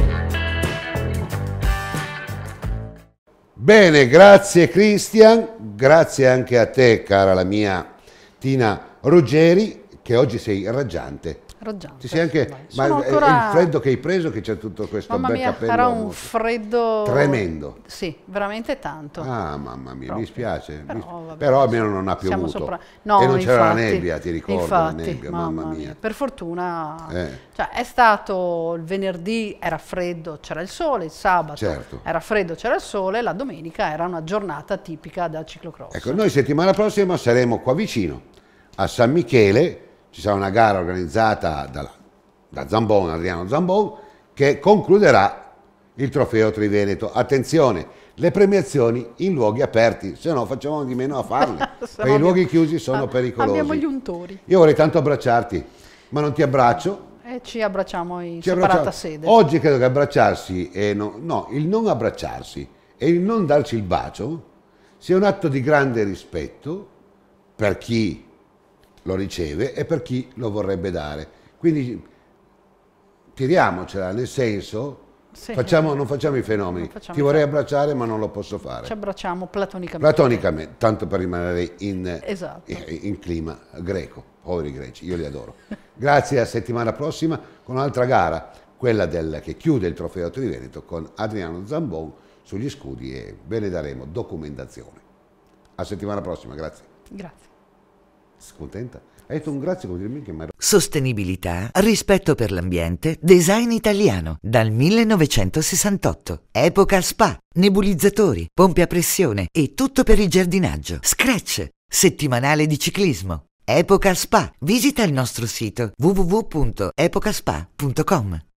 Bene, grazie Christian, grazie anche a te, cara la mia Tina Ruggeri, che oggi sei raggiante. Raggiante. Ti sei anche, ma Sono è ancora... il freddo che hai preso che c'è tutto questo Mamma bel mia, capello era un molto freddo tremendo. Sì, veramente tanto. Ah, mamma mia, mi spiace. Però, mi- vabbè, però almeno non ha siamo piovuto. sopra- No, e non c'era la infatti, nebbia, ti ricordo infatti, la nebbia, mamma, mia. Per fortuna, Eh. cioè, è stato il venerdì, era freddo, c'era il sole, il sabato Certo. era freddo, c'era il sole, la domenica era una giornata tipica da ciclocross. Ecco, noi settimana prossima saremo qua vicino, a San Michele, ci sarà una gara organizzata da, da Zambon, Adriano Zambon, che concluderà il trofeo Triveneto. Attenzione, le premiazioni in luoghi aperti, se no facciamo di meno a farle, perché i luoghi chiusi sono pericolosi. Abbiamo gli untori Io vorrei tanto abbracciarti, ma non ti abbraccio. e ci abbracciamo in Ci separata abbracciamo. sede. Oggi credo che abbracciarsi, e no, no, il non abbracciarsi e il non darci il bacio sia un atto di grande rispetto per chi lo riceve e per chi lo vorrebbe dare. Quindi tiriamocela, nel senso, Sì. facciamo, non facciamo i fenomeni. facciamo Ti i vorrei abbracciare ma non lo posso fare. Ci abbracciamo platonicamente. Platonicamente, tanto per rimanere in, Esatto. in, in clima greco. Poveri greci, io li adoro. Grazie, a settimana prossima con un'altra gara, quella del, che chiude il trofeo Triveneto con Adriano Zambon sugli scudi, e ve ne daremo documentazione. A settimana prossima, grazie. Grazie. Contenta? Hai detto un grazie come dirmi che mi ero... Sostenibilità, rispetto per l'ambiente, design italiano, dal millenovecentosessantotto. Epoca Spa, nebulizzatori, pompe a pressione e tutto per il giardinaggio. Scratch, settimanale di ciclismo. Epoca Spa. Visita il nostro sito w w w punto epocaspa punto com.